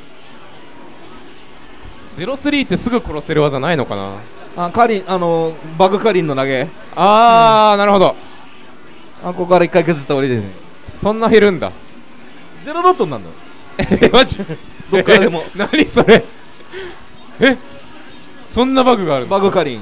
。03ってすぐ殺せる技ないのかな。 あ、カリン、バグカリンの投げ。 あー、なるほど。 あ、ここから1回削って降りてる。 そんな減るんだ。 ゼロドットになるの。 マジどっからでも。 何それ。そんなバグがあるんですか。 バグカリン。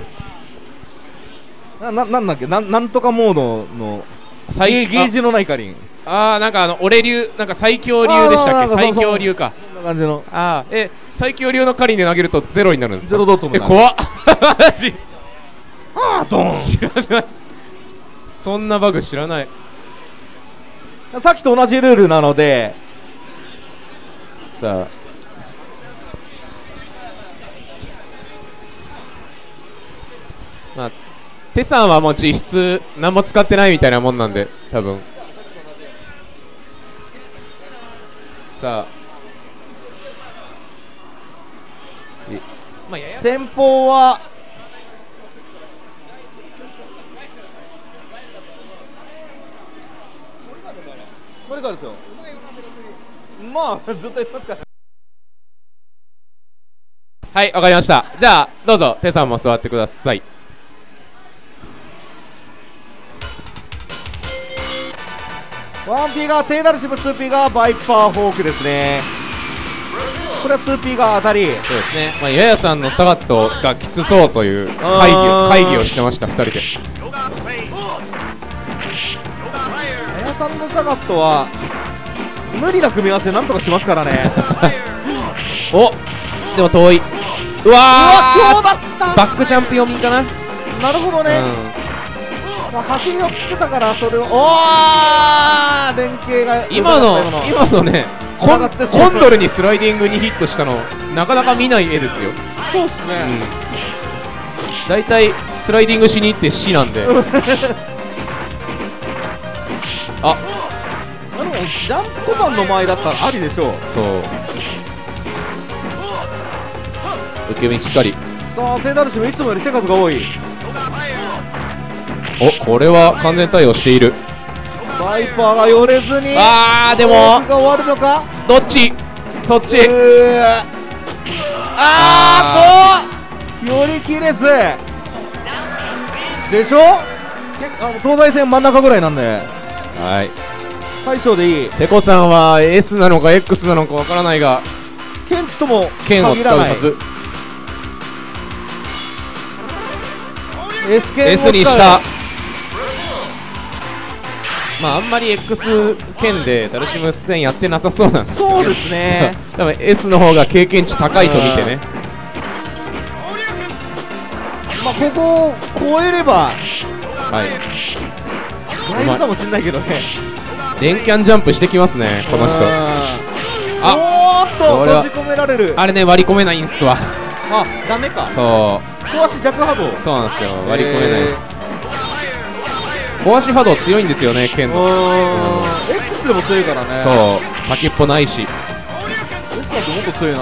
なんだっけ、なんとかモードのゲージのないカリン。 なんか俺流、なんか最強流でしたっけ。最強流か。 そんな感じの。 最強流のカリンで投げるとゼロになるんですか。 ゼロドットの。 怖っ。マジ。 ドン。 知らない。そんなバグ知らない。 さっきと同じルールなので、 さあ、まあテさんはもう実質何も使ってないみたいなもんなんで、多分。さあ、 先方は森川ですよ。まあずっとやってますから。 はい、わかりました。じゃあどうぞテさんも座ってください。 1P がテイダルシム、 2P がバイパーフォークですね。これは 2P が当たり。 そうですね。まあややさんのサガットがきつそうという会議をしてました。2人で。 ややさんのサガットは無理な組み合わせなんとかしますからね。 お、でも遠い。うわー、 そうだった。 バックジャンプ読みかな。 なるほどね。まあ、走り寄ってたからそれを、連携が今のね、コンドルにスライディングにヒットしたのなかなか見ない絵ですよ。 そうっすね。 だいたいスライディングしに行って死なんで。あ、 でもジャンプ小判の前だったらありでしょう。 そう、受け身しっかり。 さあテイダルシムいつもより手数が多い。 お、これは完全対応している。 バイパーが寄れずに、 でもが終わるのか。 どっち、そっち。 寄り切れずでしょ。東西線真ん中ぐらいなんで、 はい、 大将でいい。 ペコさんは S なのか X なのかわからないが、 剣とも剣を使うはず。S にした。まああんまり X 剣でダルシム戦やってなさそうなんですよね。 そうですね。 多分 S の方が経験値高いと見てね。 まあここを超えれば、 はい、 だいぶかもしれないけどね。 連キャンジャンプしてきますね、この人。 おーっと閉じ込められる。 あれね、割り込めないんすわ。 ダメか。 そう、 小足弱波動。 そうなんですよ、割り込めないです。小足波動強いんですよね、剣の。 X でも強いからね。 そう、先っぽないし。 S だともっと強いな。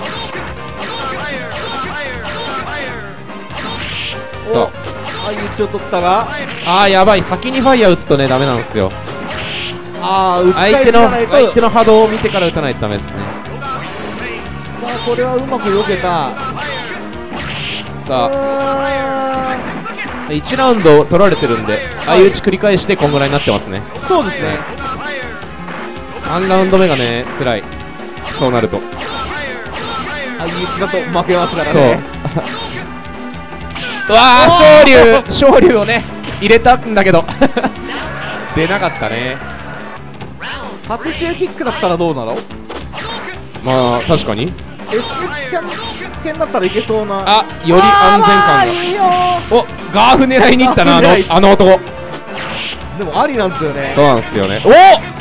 そう、 相打ちを取ったが、 やばい、先にファイヤー打つとねダメなんですよ。 相手の波動を見てから打たないとダメですね。 さあこれはうまく避けた。 さあ1ラウンド取られてるんで、相打ち繰り返してこんぐらいになってますね。 そうですね。 3ラウンド目がね辛い。そうなると相打ちだと負けますからね。 うわー、昇竜をね入れたんだけど出なかったね。 80キックだったらどうなの。 まあ確かに S 剣だったらいけそうな。 より安全感がいいよ。 お、ガーフ狙いに行ったな、あの男。 でもありなんですよね。 そうなんですよね。お、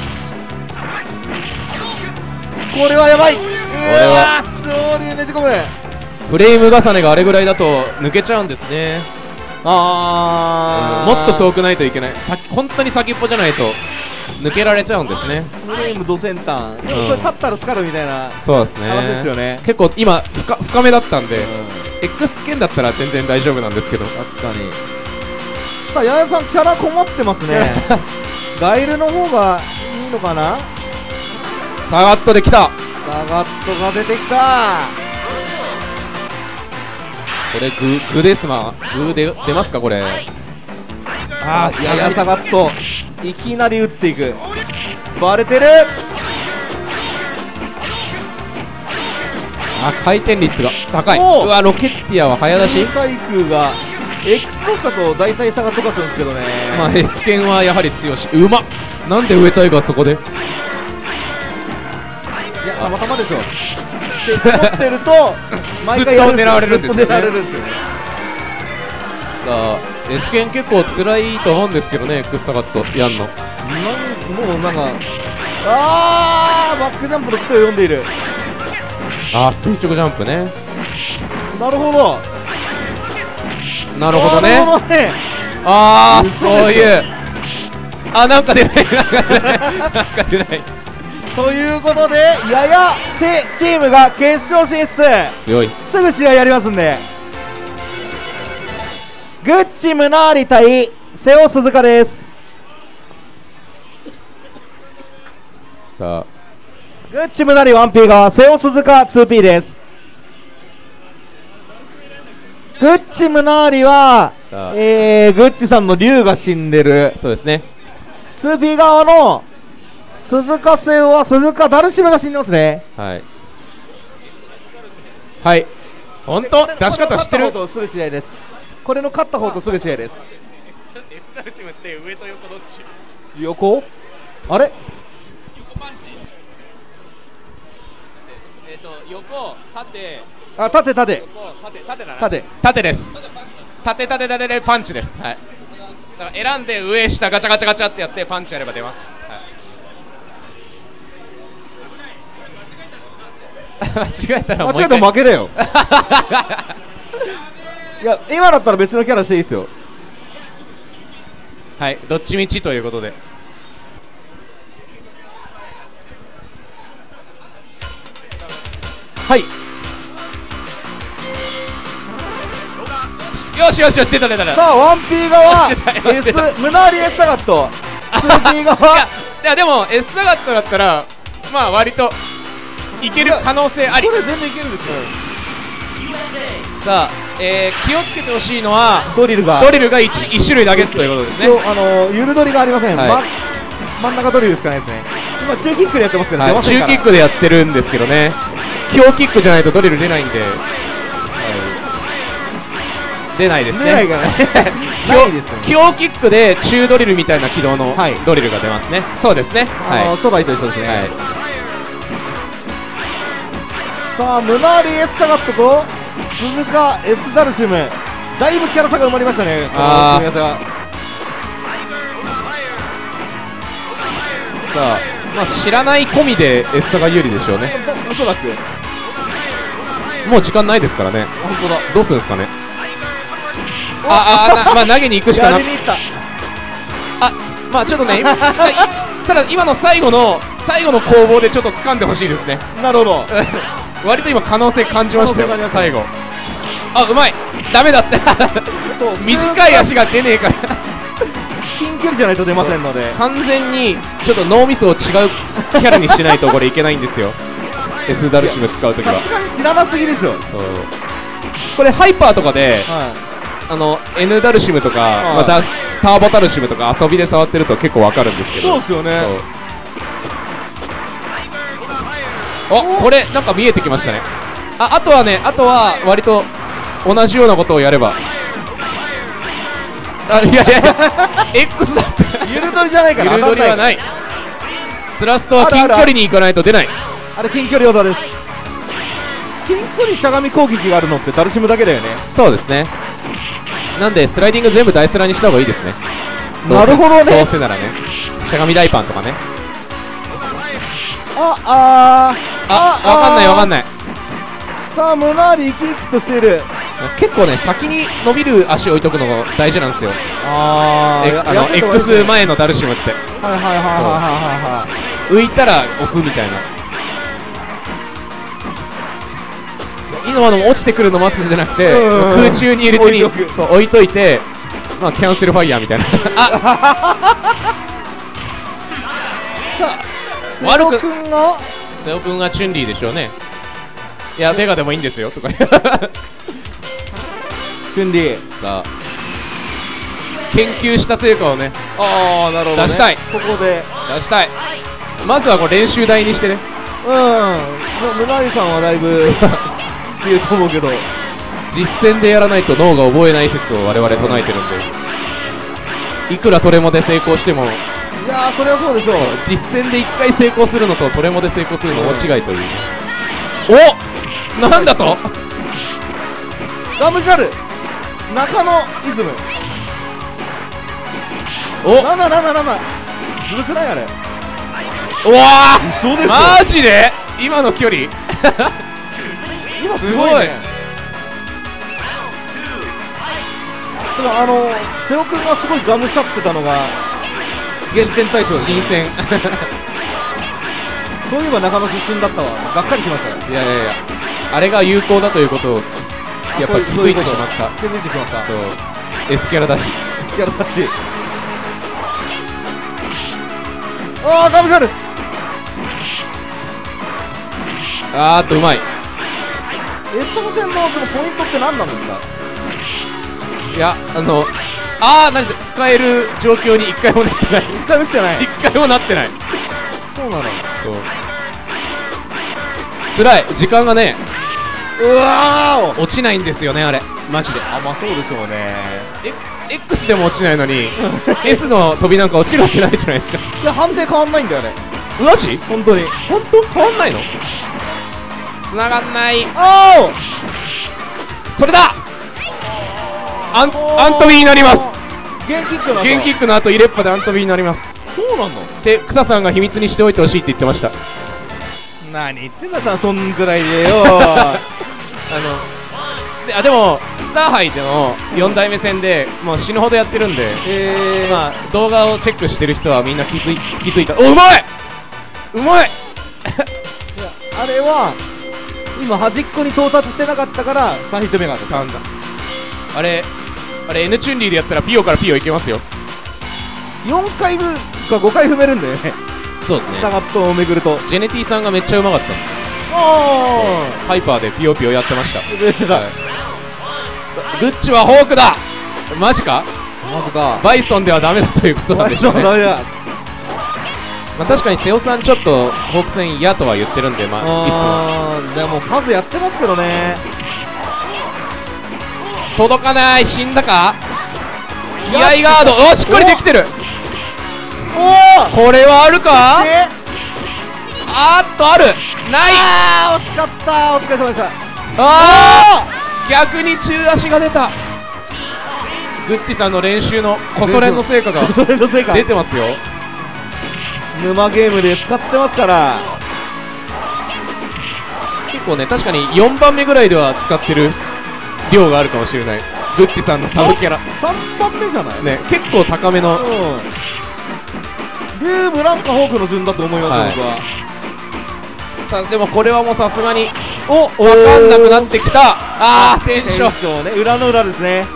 これはやばい。 これは昇竜ねじ込む。 フレーム重ねがあれぐらいだと抜けちゃうんですね。 あもっと遠くないといけない。本当に先っぽじゃないと抜けられちゃうんですね。 フレームド先端、でもそれ立ったらスカルみたいなそうですね。 話ですよね。 結構今深めだったんで、X 剣だったら全然大丈夫なんですけど。 確かに。さあ、八重さんキャラこもってますね。ガイルの方がいいのかな。 サガットできた。 サガットが出てきた。 これグですまグで出ますかこれ。ああ、 ややサガットいきなり打っていく。バレてる。 あ、回転率が高い。うおーわ、ロケッティアは早出し。 対空が X の下と大体差がとかするんですけどね。 まあ S 剣はやはり強し。うまっ。なんで上タイガーそこで。 いや、たまたまでしょ。で、持ってると毎回やるんですよ。 ずっと狙われるんですよねずっと狙われるんですよね。 さあ S 剣結構辛いと思うんですけどね、 X サガットやんの。 もうなんかバックジャンプの癖を読んでいる。 ああ、垂直ジャンプね。 なるほどなるほどね。 なるほどね。 ああ、 嘘でしょそういう。あ、なんか出ないなんか出ないなんか出ない。 ということで、やや手チームが決勝進出。 強い。 すぐ試合やりますんで。グッチムナーリ対瀬尾鈴鹿です。 さあグッチムナーリ 1P 側、瀬尾鈴鹿 2P です。グッチムナーリはさあグッチさんの竜が死んでる。 そうですね。 2P 側の鈴鹿瀬尾は鈴鹿ダルシムが死んでますね。 はいはい。本当出し方知ってる。 これの勝った方とする試合です。これの勝った方とする試合です。 S ダルシムって上と横どっち？ 横あれ横パンチ。横縦。 あ、縦縦横縦だな。 縦縦です。縦でパンチです。はい。だから選んで上下ガチャガチャガチャってやってパンチやれば出ます。はい、間違えたらもう一回。 間違えたら負けだよ。いや、今だったら別のキャラしていいですよ。 はい、どっちみちということで。 はい。 よしよしよし、出た。 さあ 1P 側よし出た S ムナーリ S サガット 2P 側いやでも S サガットだったらまあ割といける可能性あり。 これ全然いけるんですよ。 さあ、気をつけてほしいのはドリルが 1種類だけということですね。 ゆるドリがありません、 はい真ん中ドリルしかないですね。今中キックでやってますけど、 はい、 出ませんから。 中キックでやってるんですけどね、強キックじゃないとドリル出ないんで、出ないですね。 出ないからね。ないですね。 強キックで中ドリルみたいな軌道のはいドリルが出ますね。そうですね。はいソバイと一緒ですね。 はい。 さあムナーリ S サガットと鈴鹿 S ダルシム、だいぶキャラ差が埋まりましたね、この組み合わせは。 さあ、まあ、知らない込みで S 差が有利でしょうね。 おそらくもう時間ないですからね。 本当だ。 どうするんですかね。まあ投げに行くしかなく。 やりに行った。 まあちょっとねただ今の最後の攻防でちょっと掴んでほしいですね。 なるほど。 割と今可能性感じましたよ可能性感じました最後。うまい。ダメだってそう短い足が出ねえから近距離じゃないと出ませんので。 完全にちょっと脳みそを違うキャラにしないとこれいけないんですよ。S ダルシム使うときはさすがに知らなすぎでしょ。 これハイパーとかでは N ダルシムとか、 はいまたターボダルシムとか遊びで触ってると結構わかるんですけい。そうど、 ですよね。 これなんか見えてきましたね。あとは割と同じようなことをやれば、いや X だってゆるどりじゃないから。 ゆるどりはない。スラストは近距離に行かないと出ない。 あれ近距離技です。近距離しゃがみ攻撃があるのってダルシムだけだよね。 そうですね。なんでスライディング全部ダイスラにした方がいいですね。 なるほどね。 どうせならね、しゃがみ大パンとかね。わかんない。 さあムナーリ生き生きとしている。 結構ね先に伸びる足置いとくのが大事なんですよ。 や X 前のダルシムってはいはいはいはいは浮いたら押すみたいな。今のも落ちてくるの待つんじゃなくて、空中にいるうちに置いといて、まあキャンセルファイヤーみたいな。 さあ悪く瀬尾君が瀬尾君がチュンリーでしょうね。いやベガでもいいんですよとか。 チュンリーさあ研究した成果をねなるほど、ね、 出したい。 ここで出したい。まずはこれ練習台にしてね。 村井さんはだいぶ強いと思うけど、 実戦でやらないと脳が覚えない説を我々唱えてるんで、いくらトレモで成功しても、 いやーそれはそうでしょう。 実戦で1回成功するのとトレモで成功するの大違いという、おなんだとガムジャル中野イズムお 777ずるくないあれ。 うわ嘘ですよマジで今の距離今すごいね。でも瀬尾君がすごいガムシャってたのが減点対象です。 新鮮。 そういえば中野出身だったわ。がっかりしましたよ。 いやいやいや、あれが有効だということをやっぱり気づいてしまった。 気づいてしまった。 そう S キャラだし。 S キャラだし。ガムシャル。 うまい。 S 戦のそのポイントって何なんですか。 いや何で使える状況に1回もなってない。 一回も来てない。 1回もなってない。 そうなの。 そう辛い。時間がね落ちないんですよねあれマジで。 まあそうでしょうね。 X でも落ちないのにS の飛びなんか落ちるわけないじゃないですか。 いや判定変わんないんだよね。 マジ本当に本当変わんないの。繋がんない。それだ。アントビーになります。 ゲンキックの後ゲンキックの後入れっぱでアントビーになります。 そうなの。 で草さんが秘密にしておいてほしいって言ってました。 何言ってんだったらそんぐらいでよ。 でもスター杯での4代目戦でもう死ぬほどやってるんで、まあ動画をチェックしてる人はみんな気づいた。うまいうまい。 あれは今端っこに到達してなかったから3ヒット目があった。 3だ。あれ N チュンリーでやったらピオからピオいけますよ。 4回か5回踏めるんだよね。 そうですね。 サガットを巡るとジェネティさんがめっちゃうまかったです。ハイパーでピヨピヨやってました。グッチはホークだ。マジか。バイソンではダメだということなんでしょうね。まあ確かに瀬尾さんちょっとホーク戦嫌とは言ってるんで、まあいつもでも数やってますけどね。 届かない。死んだか。気合ガードしっかりできてる。これはあるか。あるない。 惜しかった。お疲れ様でした。 逆に中足が出た。グッチさんの練習のコソ練の成果が出てますよ。 沼ゲームで使ってますから。 結構ね確かに4番目ぐらいでは使ってる量があるかもしれない。グッチさんのサブキャラ 3番目じゃないね。結構高めのリュウブランカホークの順だと思います、僕は。 さあでもこれはもうさすがに分かんなくなってきた。テンションね。裏の裏ですね。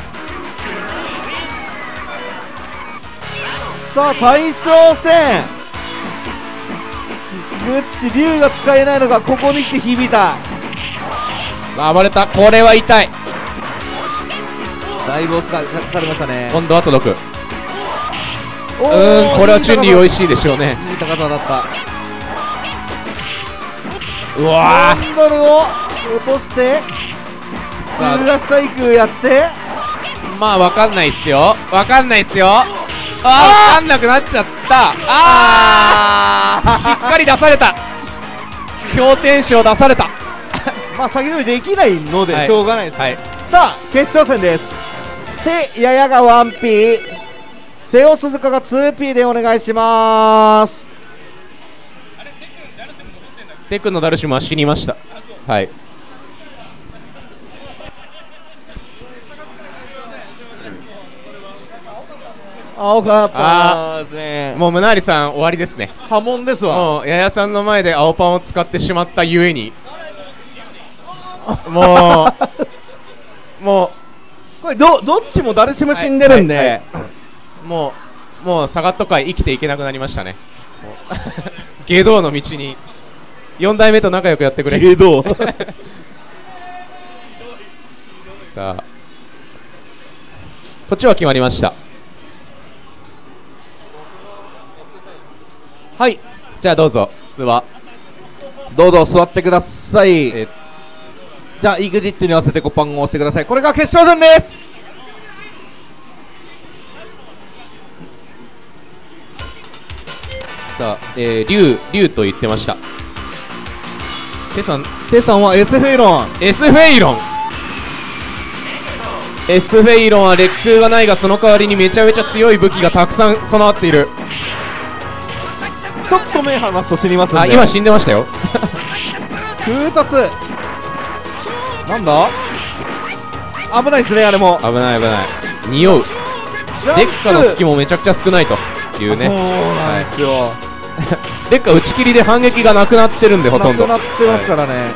さあ大将戦グッチ竜が使えないのがここに来て響いた。 暴れた。これは痛い。 だいぶ押されましたね。 今度は届く。これはチュンリー美味しいでしょうね。 いい高さだった。 うわハンドルを落としてツーラッシャイクやって、 まあ分かんないっすよ。分かんないっすよ。分かんなくなっちゃった。しっかり出された。強点賞出された。 まあ先取りできないのでしょうがないです、さあ決勝戦です。でややが 1P 瀬尾鈴鹿が 2P でお願いします。 テクのダルシムは死にました。はい。 青かったですね。 もう宗有さん終わりですね。 波紋ですわ。 もうややさんの前で青パンを使ってしまったゆえにもうこれどっちも誰しも死んでるんで、 はいはいはい、もうサガット界生きていけなくなりましたね。下道の道に4代目と仲良くやってくれ。 下道さあこっちは決まりました。 はい、 じゃあどうぞどうぞ座ってください。じゃあ EXIT に合わせて5番を押してください。これが決勝戦です。 さあ、竜と言ってました。テさんは S フェイロン。 S フェイロンはレックがないが、その代わりにめちゃめちゃ強い武器がたくさん備わっている。 ちょっと目離すと死にますんで。 あ、今死んでましたよ。 空突なんだ、危ないですね。あれも危ない匂う。レッカの隙もめちゃくちゃ少ないというね。 そうなんですよ、はい、 レッカ打ち切りで反撃がなくなってるんで、ほとんどなくなってますからね、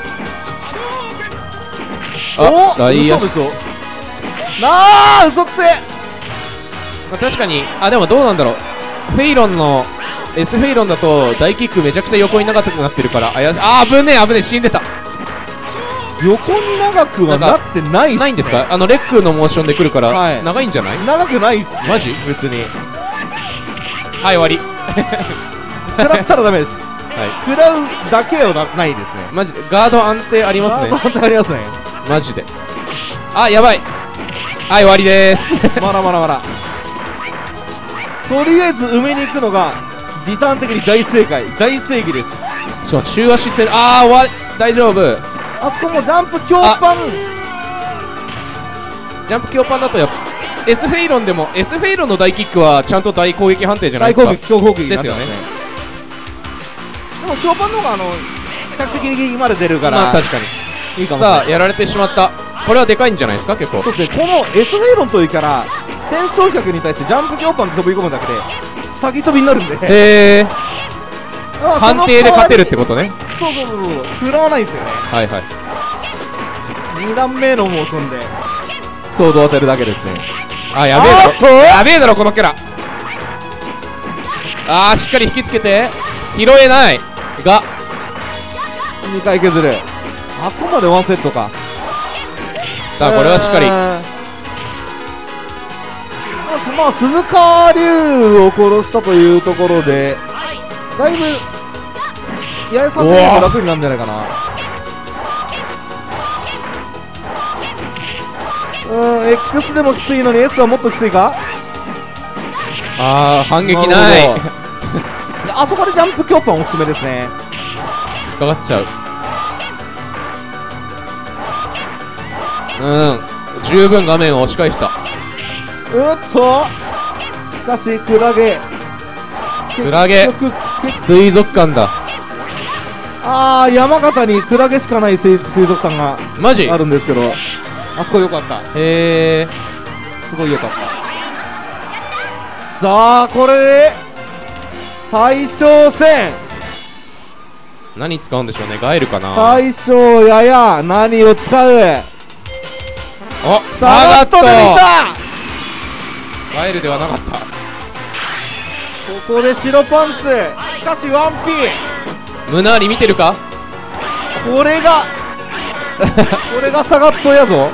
はい、大嘘でしょ。なあ、嘘くせ。 まあ、確かに。でもどうなんだろう。フェイロンの S フェイロンだと大キックめちゃくちゃ横に長くなってるから怪しい。危ねえ死んでた。 横に長くはなってないっすね。 ないんですか。レックのモーションで来るから、 はい、 長いんじゃない。 長くないっす。 マジ別に。 はい、終わり。 食らったらダメです。 はい、 食らうだけはないですね。 マジでガード安定ありますね。 ガード安定ありますね。 マジで。やばい。はい、終わりでーす。 まだとりあえず埋めに行くのがリターン的に大正義です。 しかも中足戦、終わり。大丈夫。 あそこもジャンプ強パンだとやっぱ S フェイロンでも S フェイロンの大キックはちゃんと大攻撃判定じゃないですか。 強攻撃ですよね。 でも強パンの方が比較的ギリギリまで出るから、 まあ確かにいいかもしれない。さあやられてしまった。これはでかいんじゃないですか。結構そうですね。この S フェイロンといいから転送客に対してジャンプ強パンで飛び込むだけで先飛びになるんで、 判定で勝てるってことね。 そう食らわないんですよね。 はいはい。 2段目のモーションでちょうど当てるだけですね。 やべえだろこのキャラ。しっかり引きつけて拾えないが 2回削る。あこまでワンセットか。 さあこれはしっかり、 まあ鈴鹿龍を殺したというところでだいぶ八重さんの方が楽になるんじゃないかな。X でもきついのに S はもっときついか。 反撃ない。 あそこでジャンプ強パンおすすめですね。 かかっちゃう。十分画面を押し返した。 しかしクラゲ水族館だ。 山形にクラゲしかない水族館がマジあるんですけど、あそこ良かった。 へえ、 すごい良かった。さあこれで大将戦何使うんでしょうね。ガエルかな。 大将やや何を使う。 サガット出てきた。 ガエルではなかった。 ここで白パンツ、しかしワンピ宗有見てるか。 これがサガットやぞ。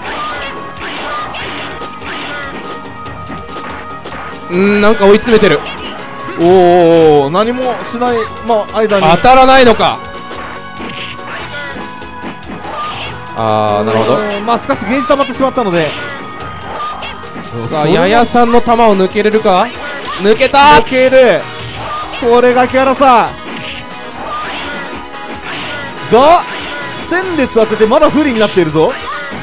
なんか追い詰めてる。 何もしない、間に当たらないのか。なるほど。 しかしゲージ溜まってしまったので、 さあややさんの球を抜けれるか。抜けた。 抜ける。これが木原さんが戦列当ててまだ不利になっているぞ。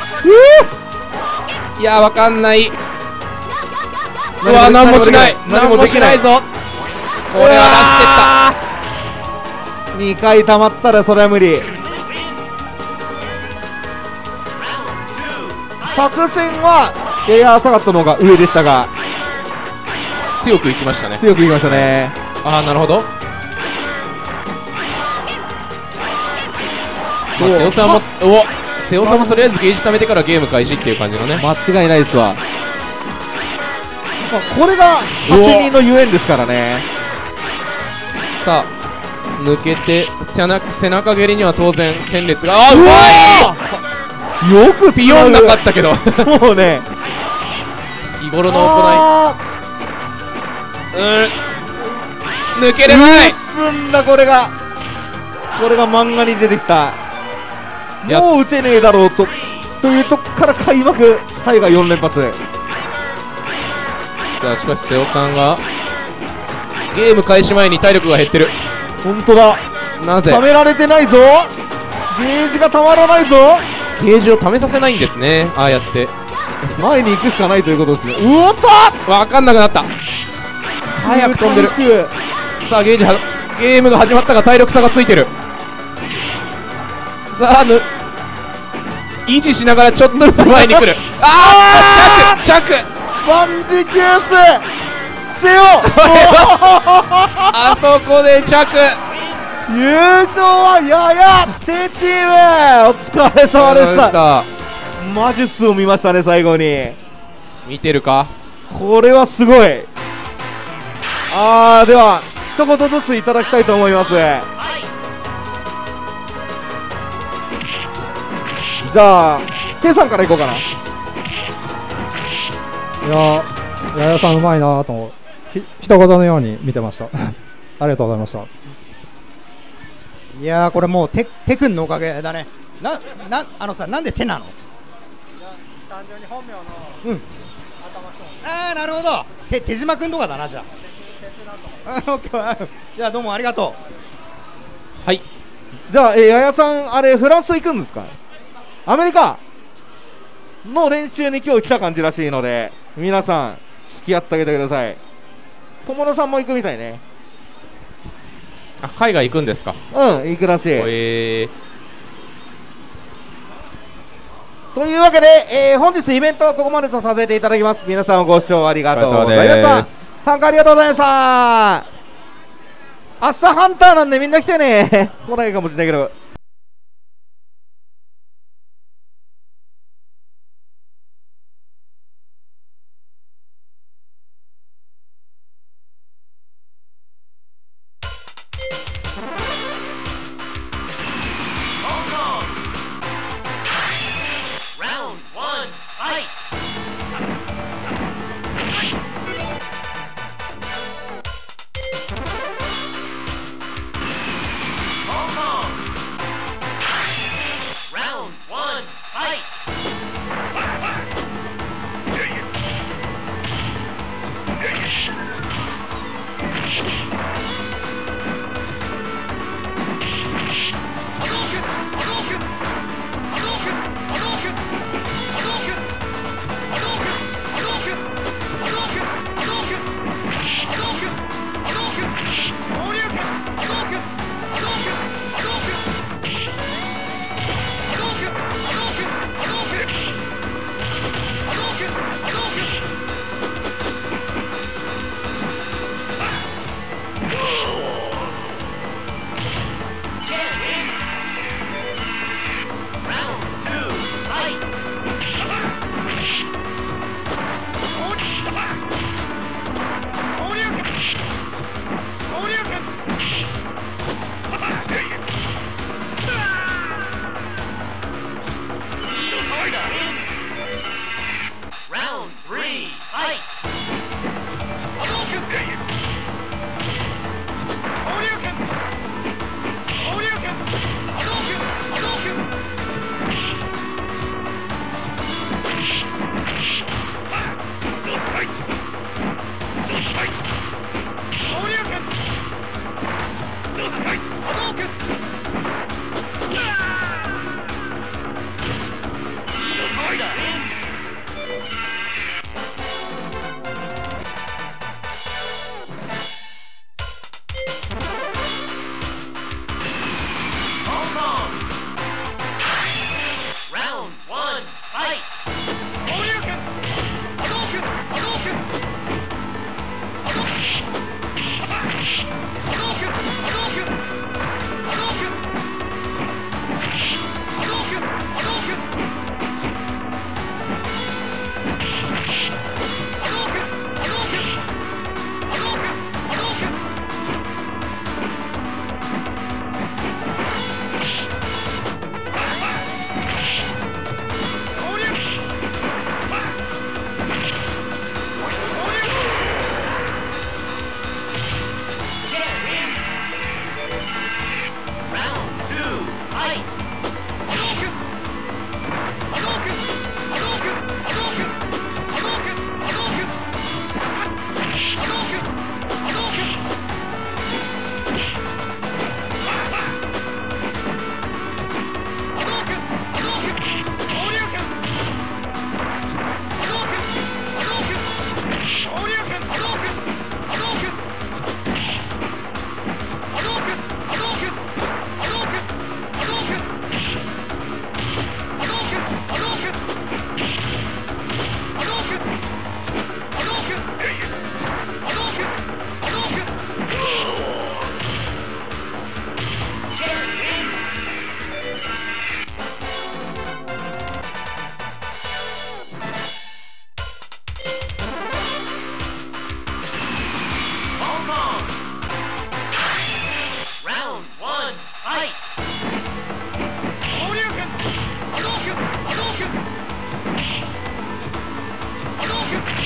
いやわかんない。何もしない。何もしないぞ。これは出してった。2回溜まったらそれは無理。作戦はエアーサガットの方が上でしたが、 強くいきましたね。 強くいきましたね。 ああ、なるほど。まあ、瀬尾さんも瀬尾さんもとりあえずゲージ貯めてからゲーム開始っていう感じのね。 間違いないですわ。まあ、これが8人のゆえんですからね。 さあ抜けて背中蹴りには当然戦列が、あーうまいよくピヨンなかったけどそうね、 日頃の行い、抜けれない。 打つんだ、これが漫画に出てきた。もう打てねえだろうというとこから開幕タイガー4連発。 さあしかし瀬尾さんがゲーム開始前に体力が減ってる。 本当だ、 なぜ溜められてないぞ、ゲージがたまらないぞ。 ゲージを貯めさせないんですね、ああやって前に行くしかないということですね。うおっと、 分かんなくなった。早く飛んでる。さあゲームが始まったが体力差がついてる。さあ維持しながらちょっとずつ前に来るああ着バンジキュースせよあそこで着優勝はやや手チーム、お疲れ様でした。魔術を見ましたね、最後に。 見てるか、 これはすごい。では一言ずついただきたいと思います。じゃあ K さんからいこうかな。 ややさんうまいなと一言のように見てましたありがとうございました。 いやー、これもうてくんのおかげだね。なんで手なの？ 単純に本名のなるほど、手島くんとかだな。じゃあじゃあどうもありがとう。はい、 じゃあややさん、あれフランス行くんですか？アメリカの練習に今日来た感じらしいので、皆さん付き合ってあげてください。友野さんも行くみたいね。 海外行くんですか？ 行くらしい。というわけで、本日イベントはここまでとさせていただきます。皆さんご視聴ありがとうございました。参加ありがとうございました。明日ハンターなんでみんな来てね来ないかもしれないけど。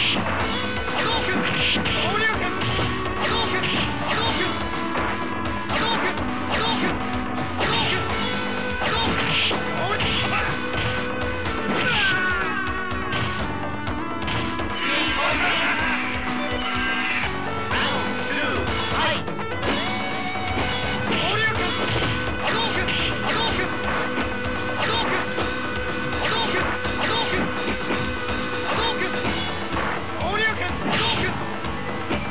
波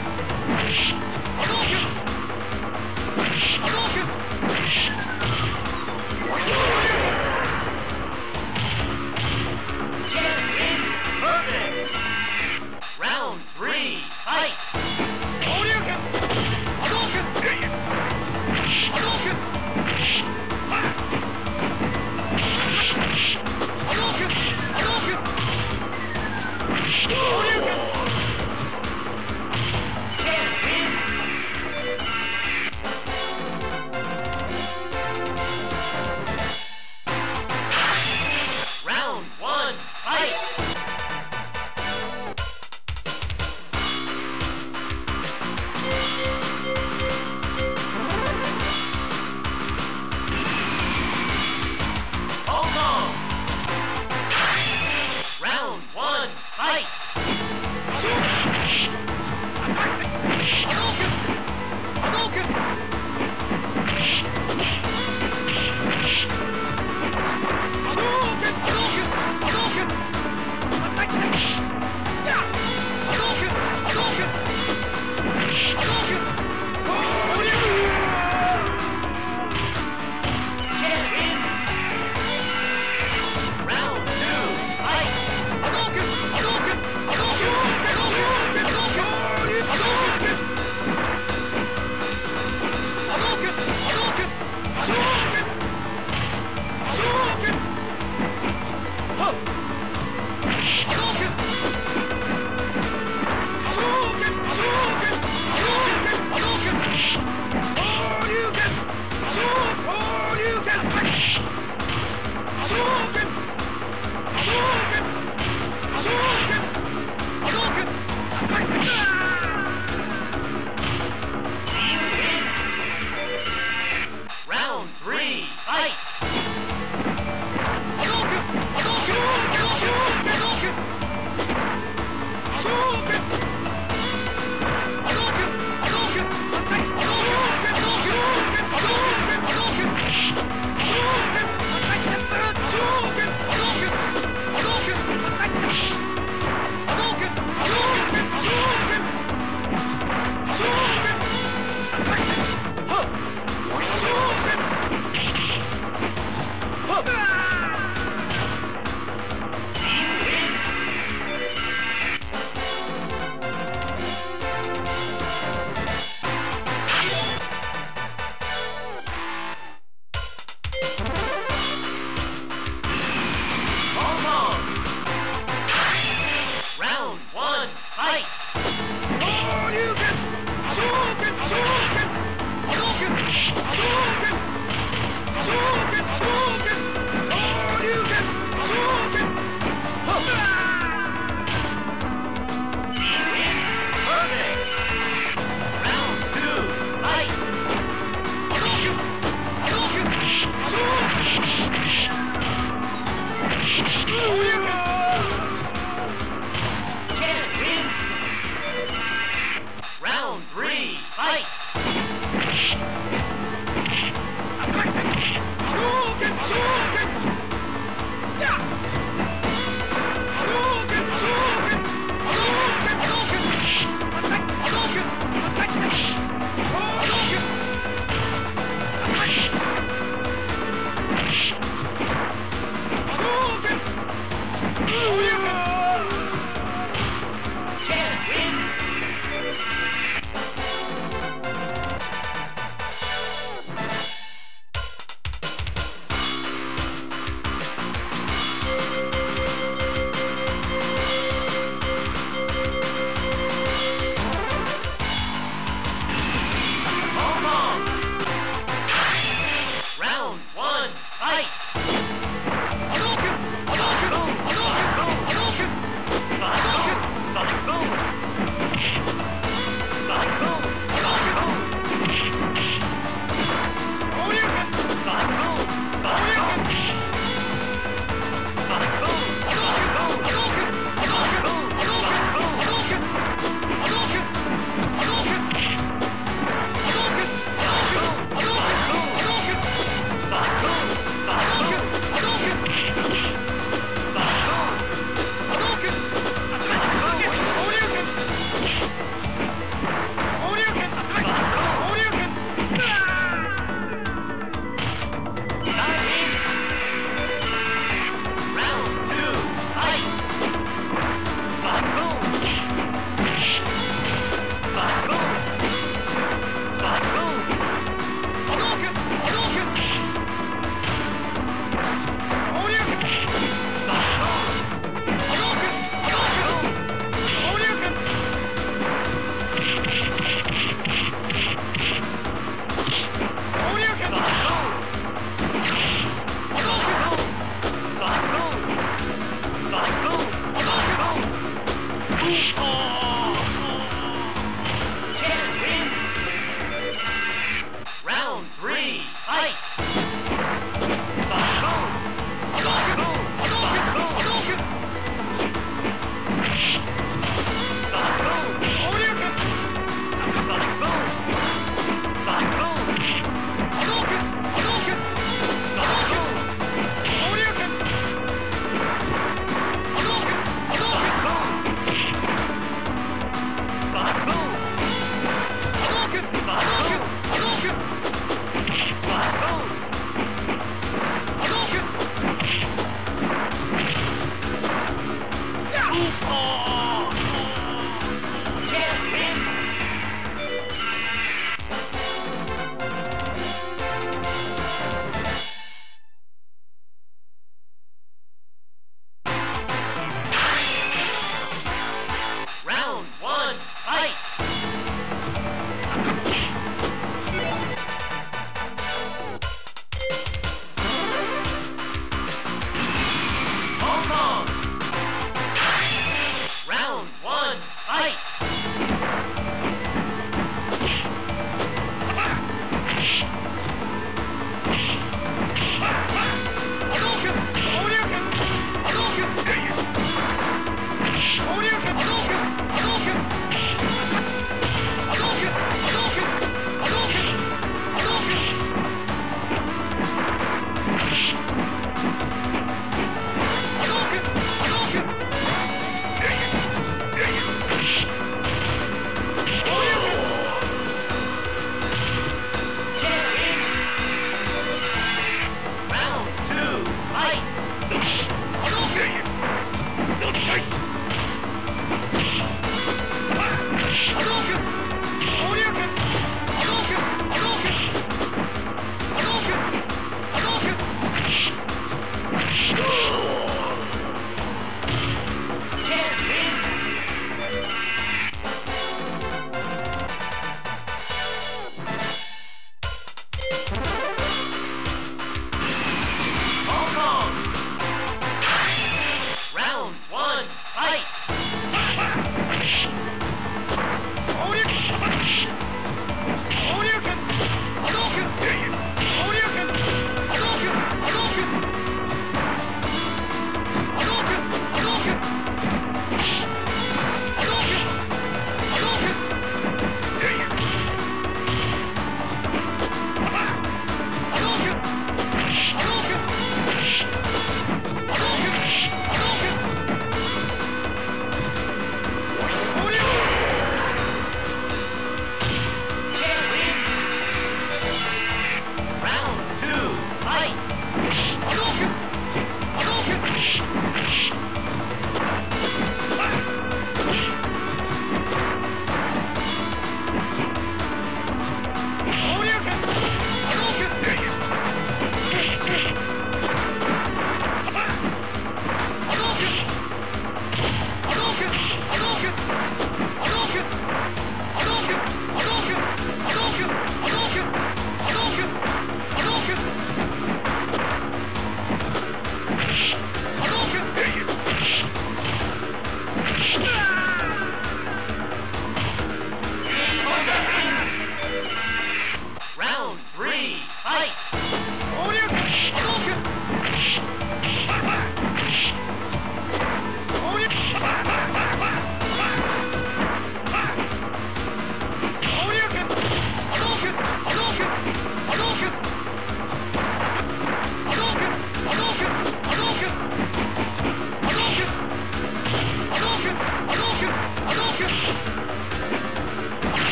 Round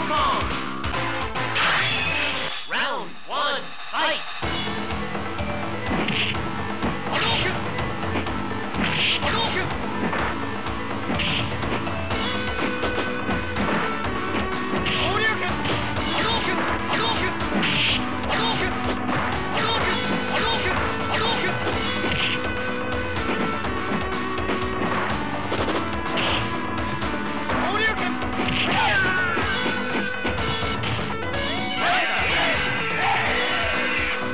波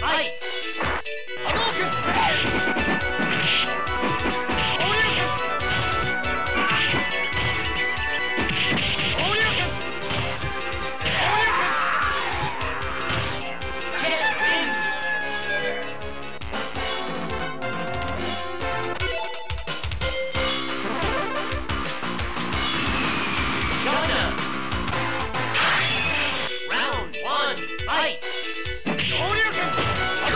Round one, fight!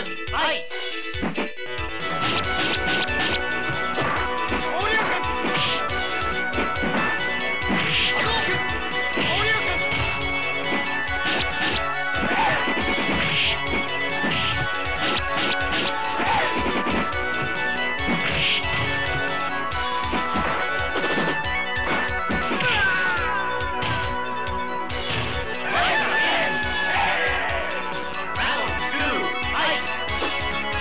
Round 2, fight!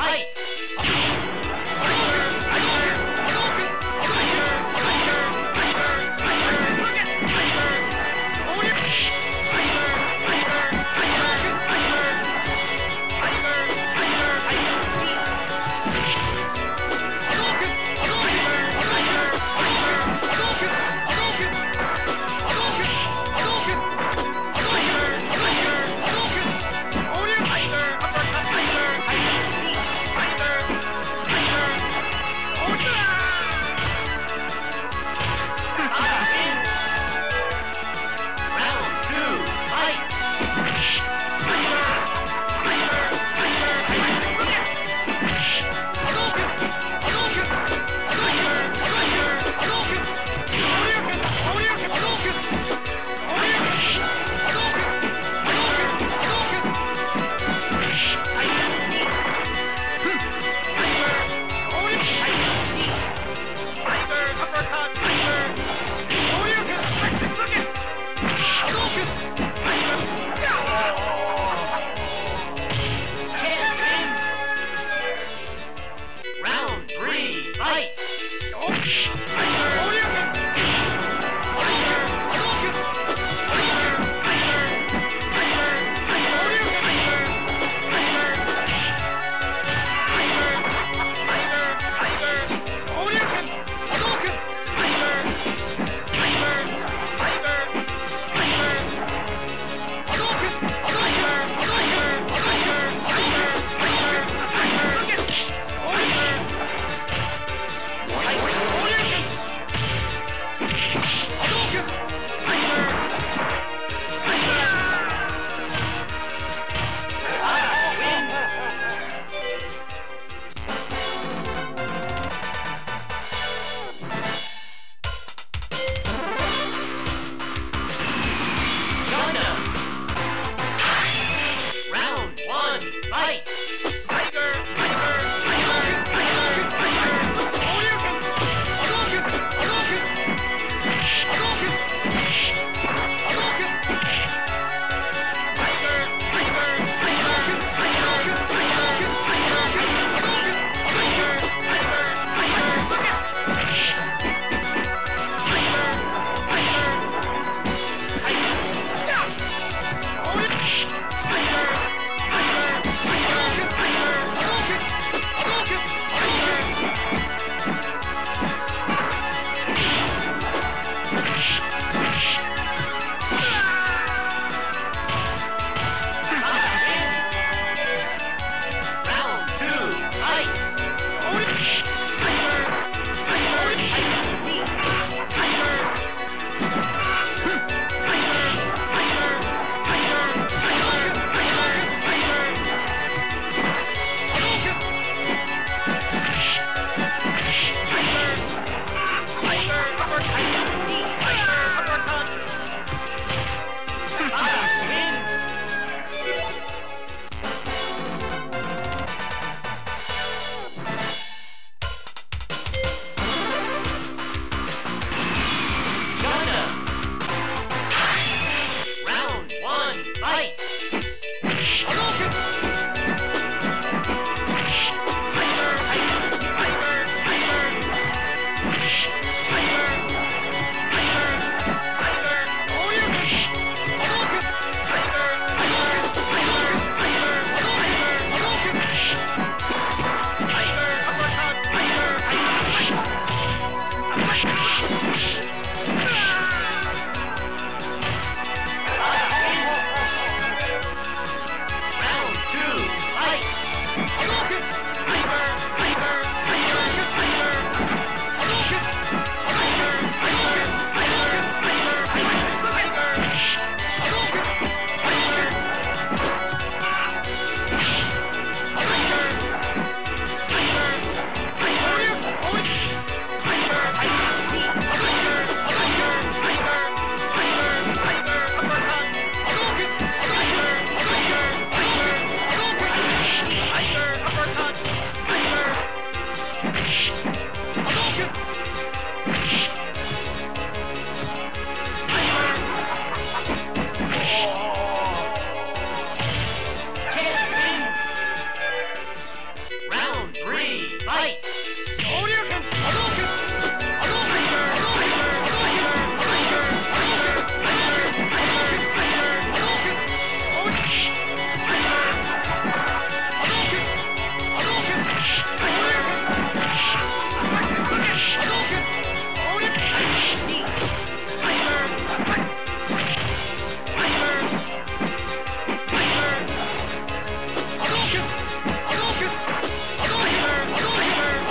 こはい昇竜拳波動拳波動拳波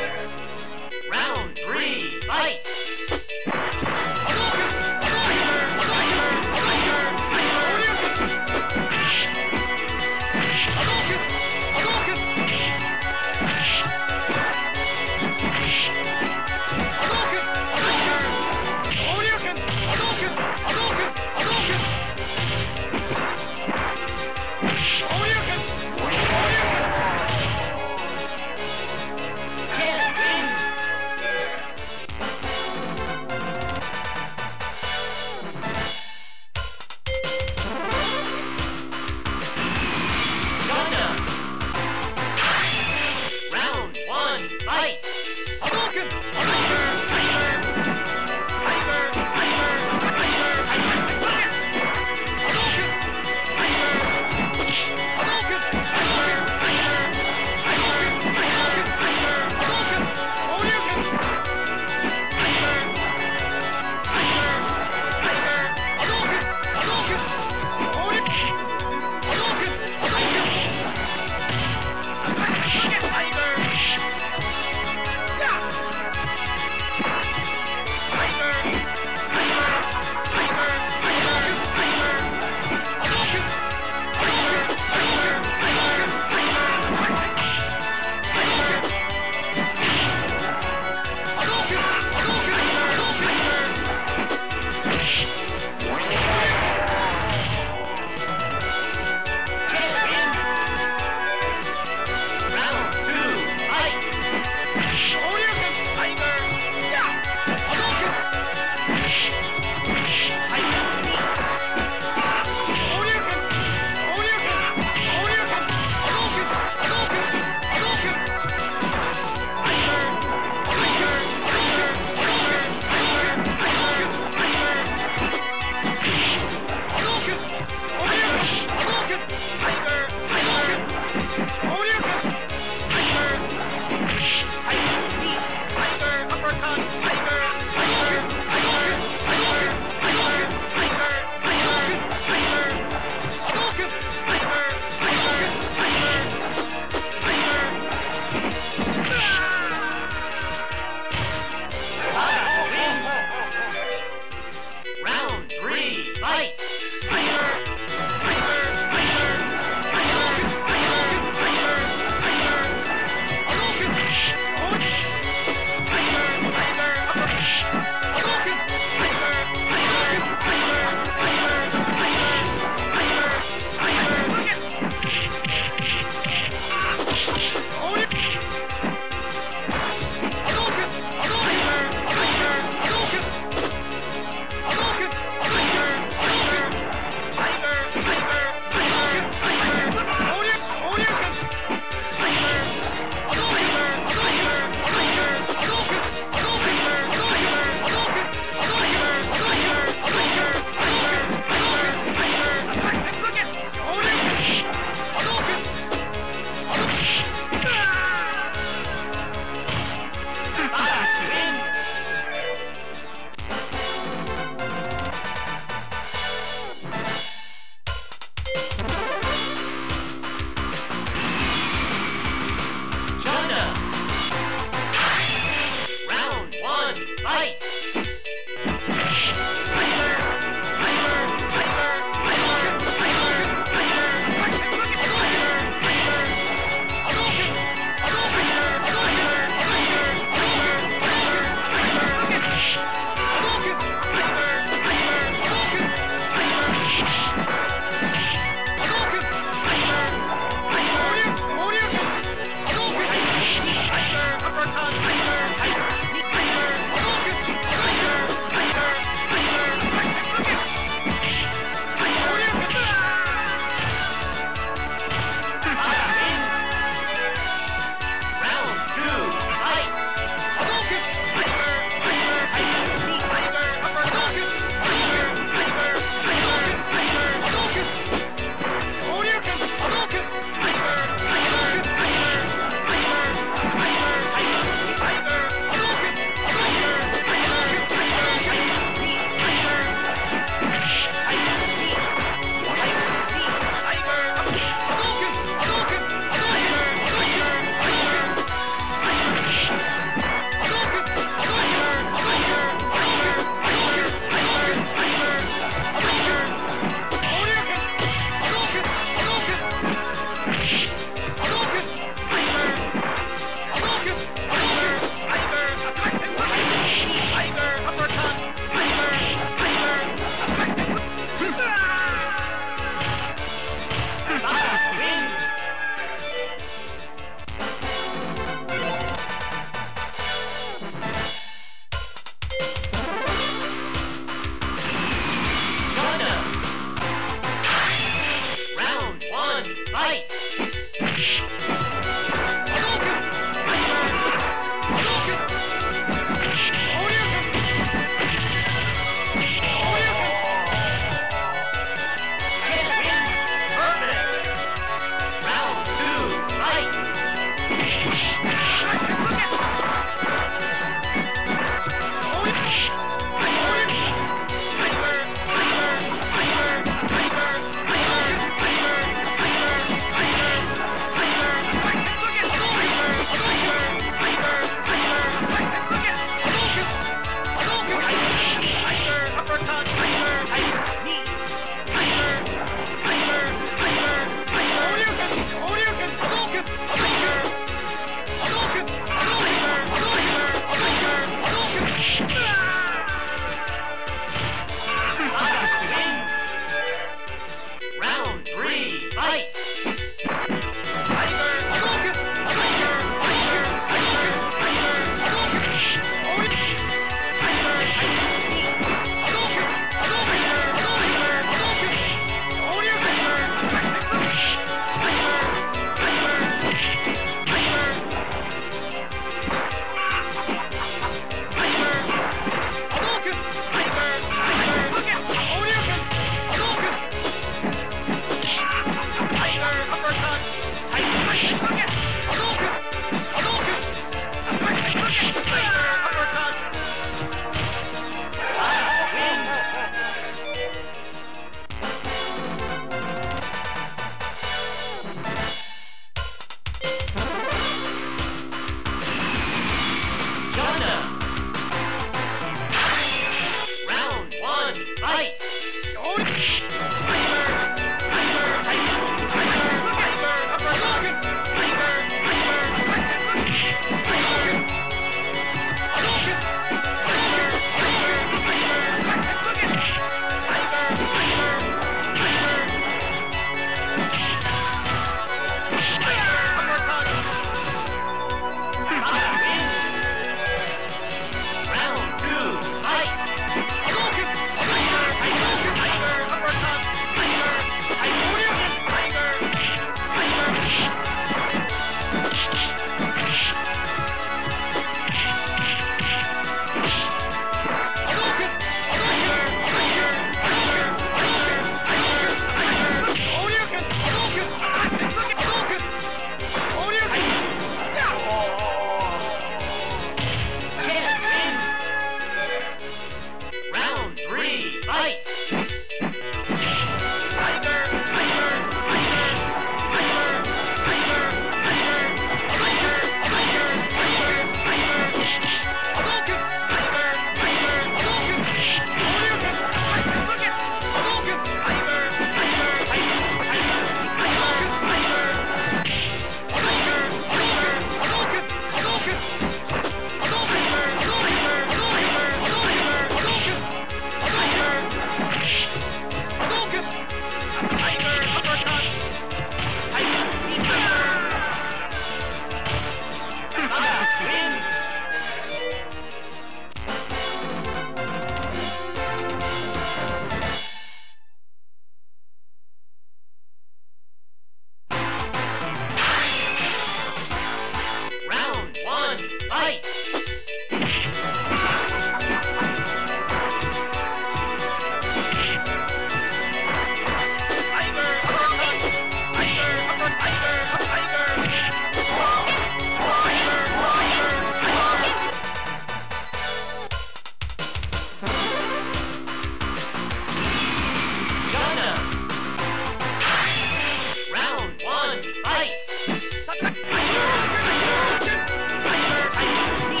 Tiger!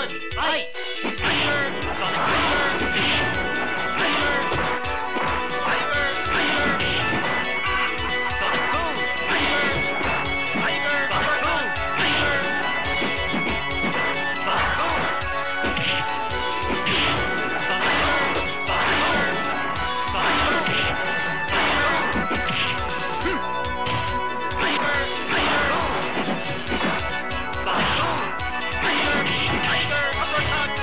はいUppercut!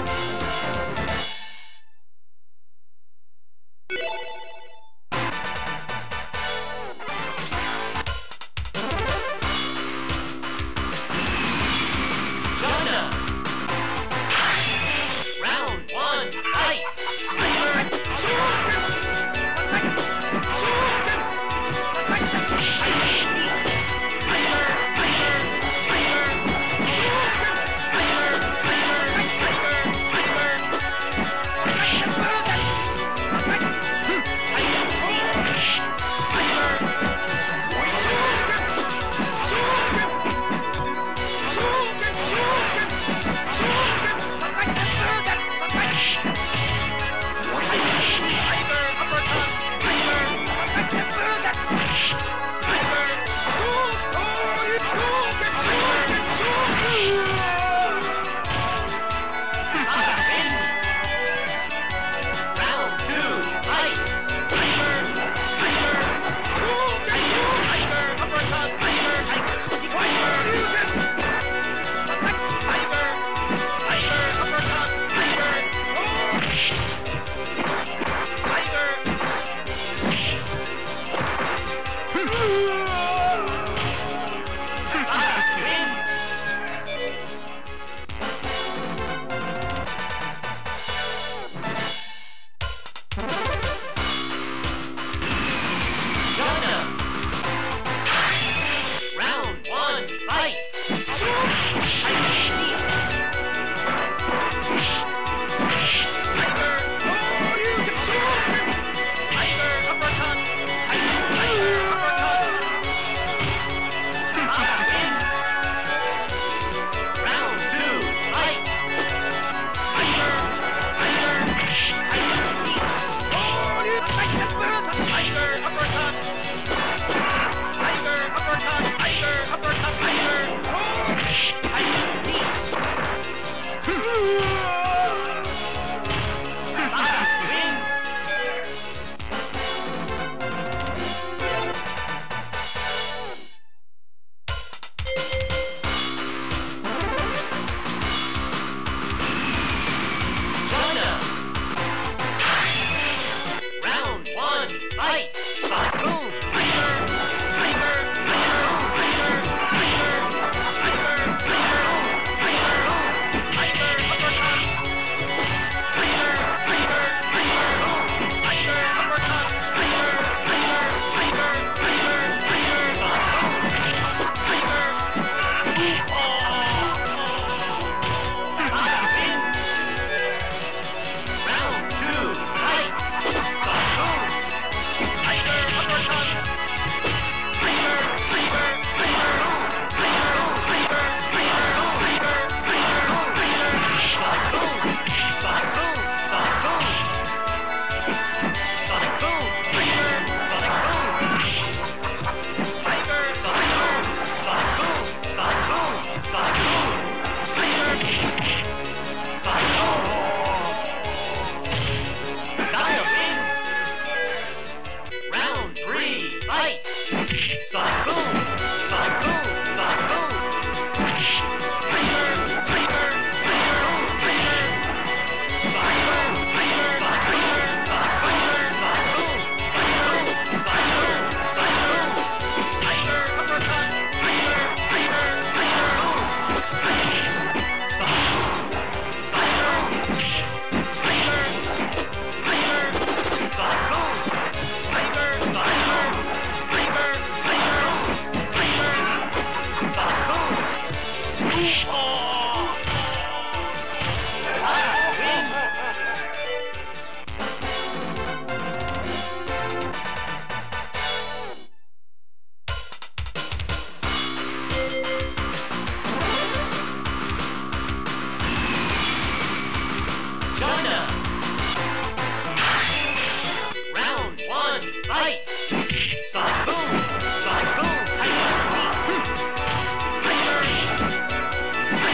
Tiger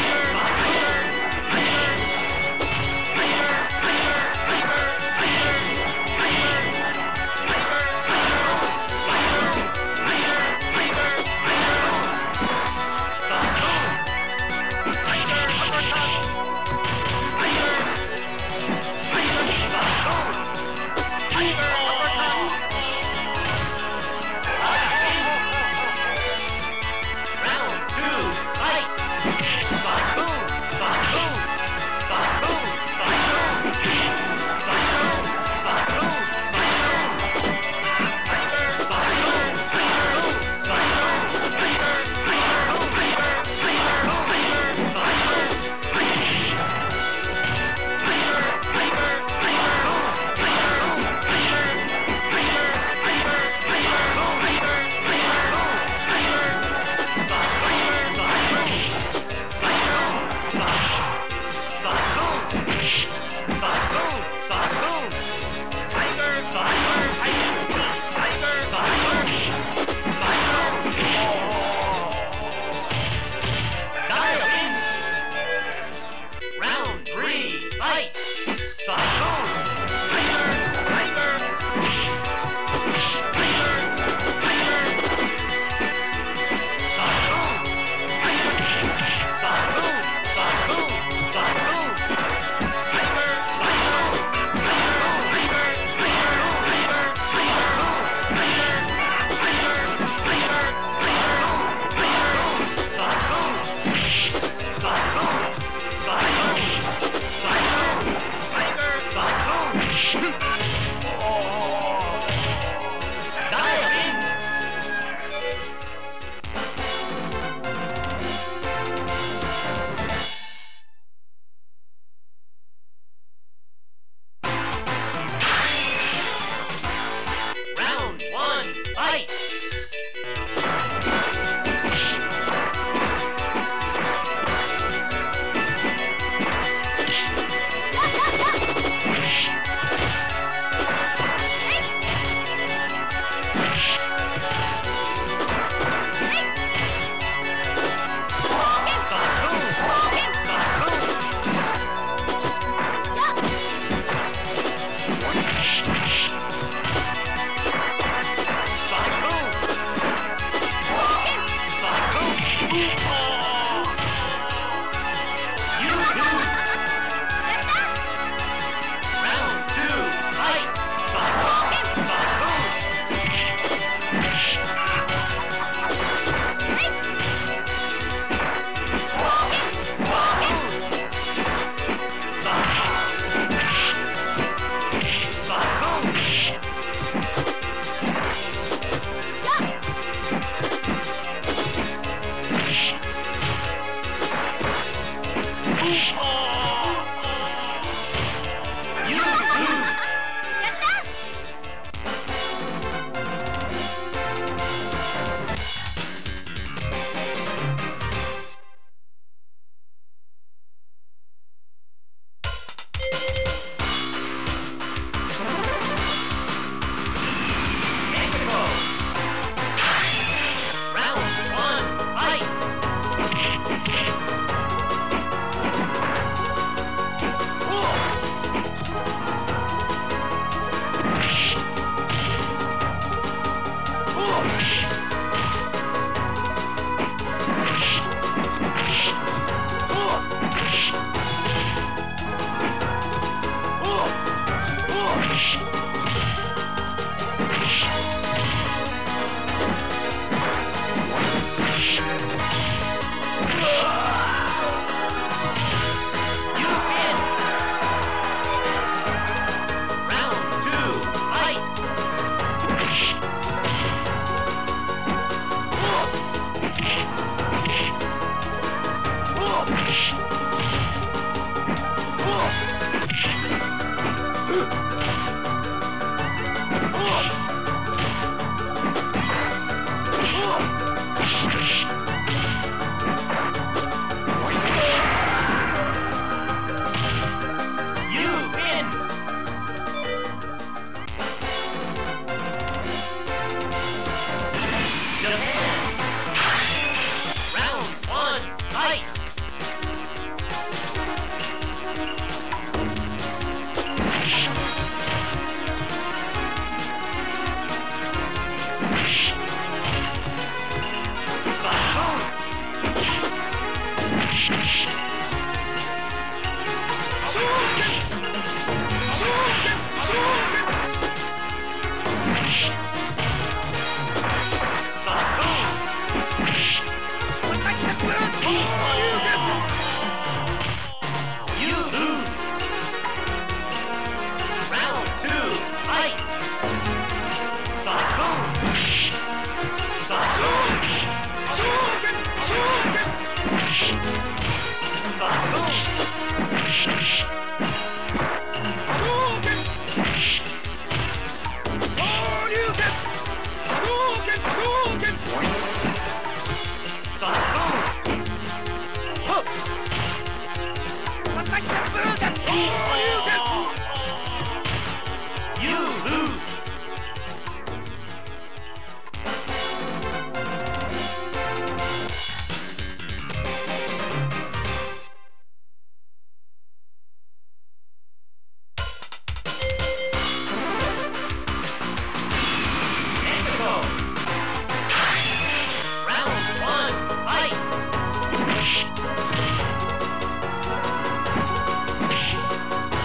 「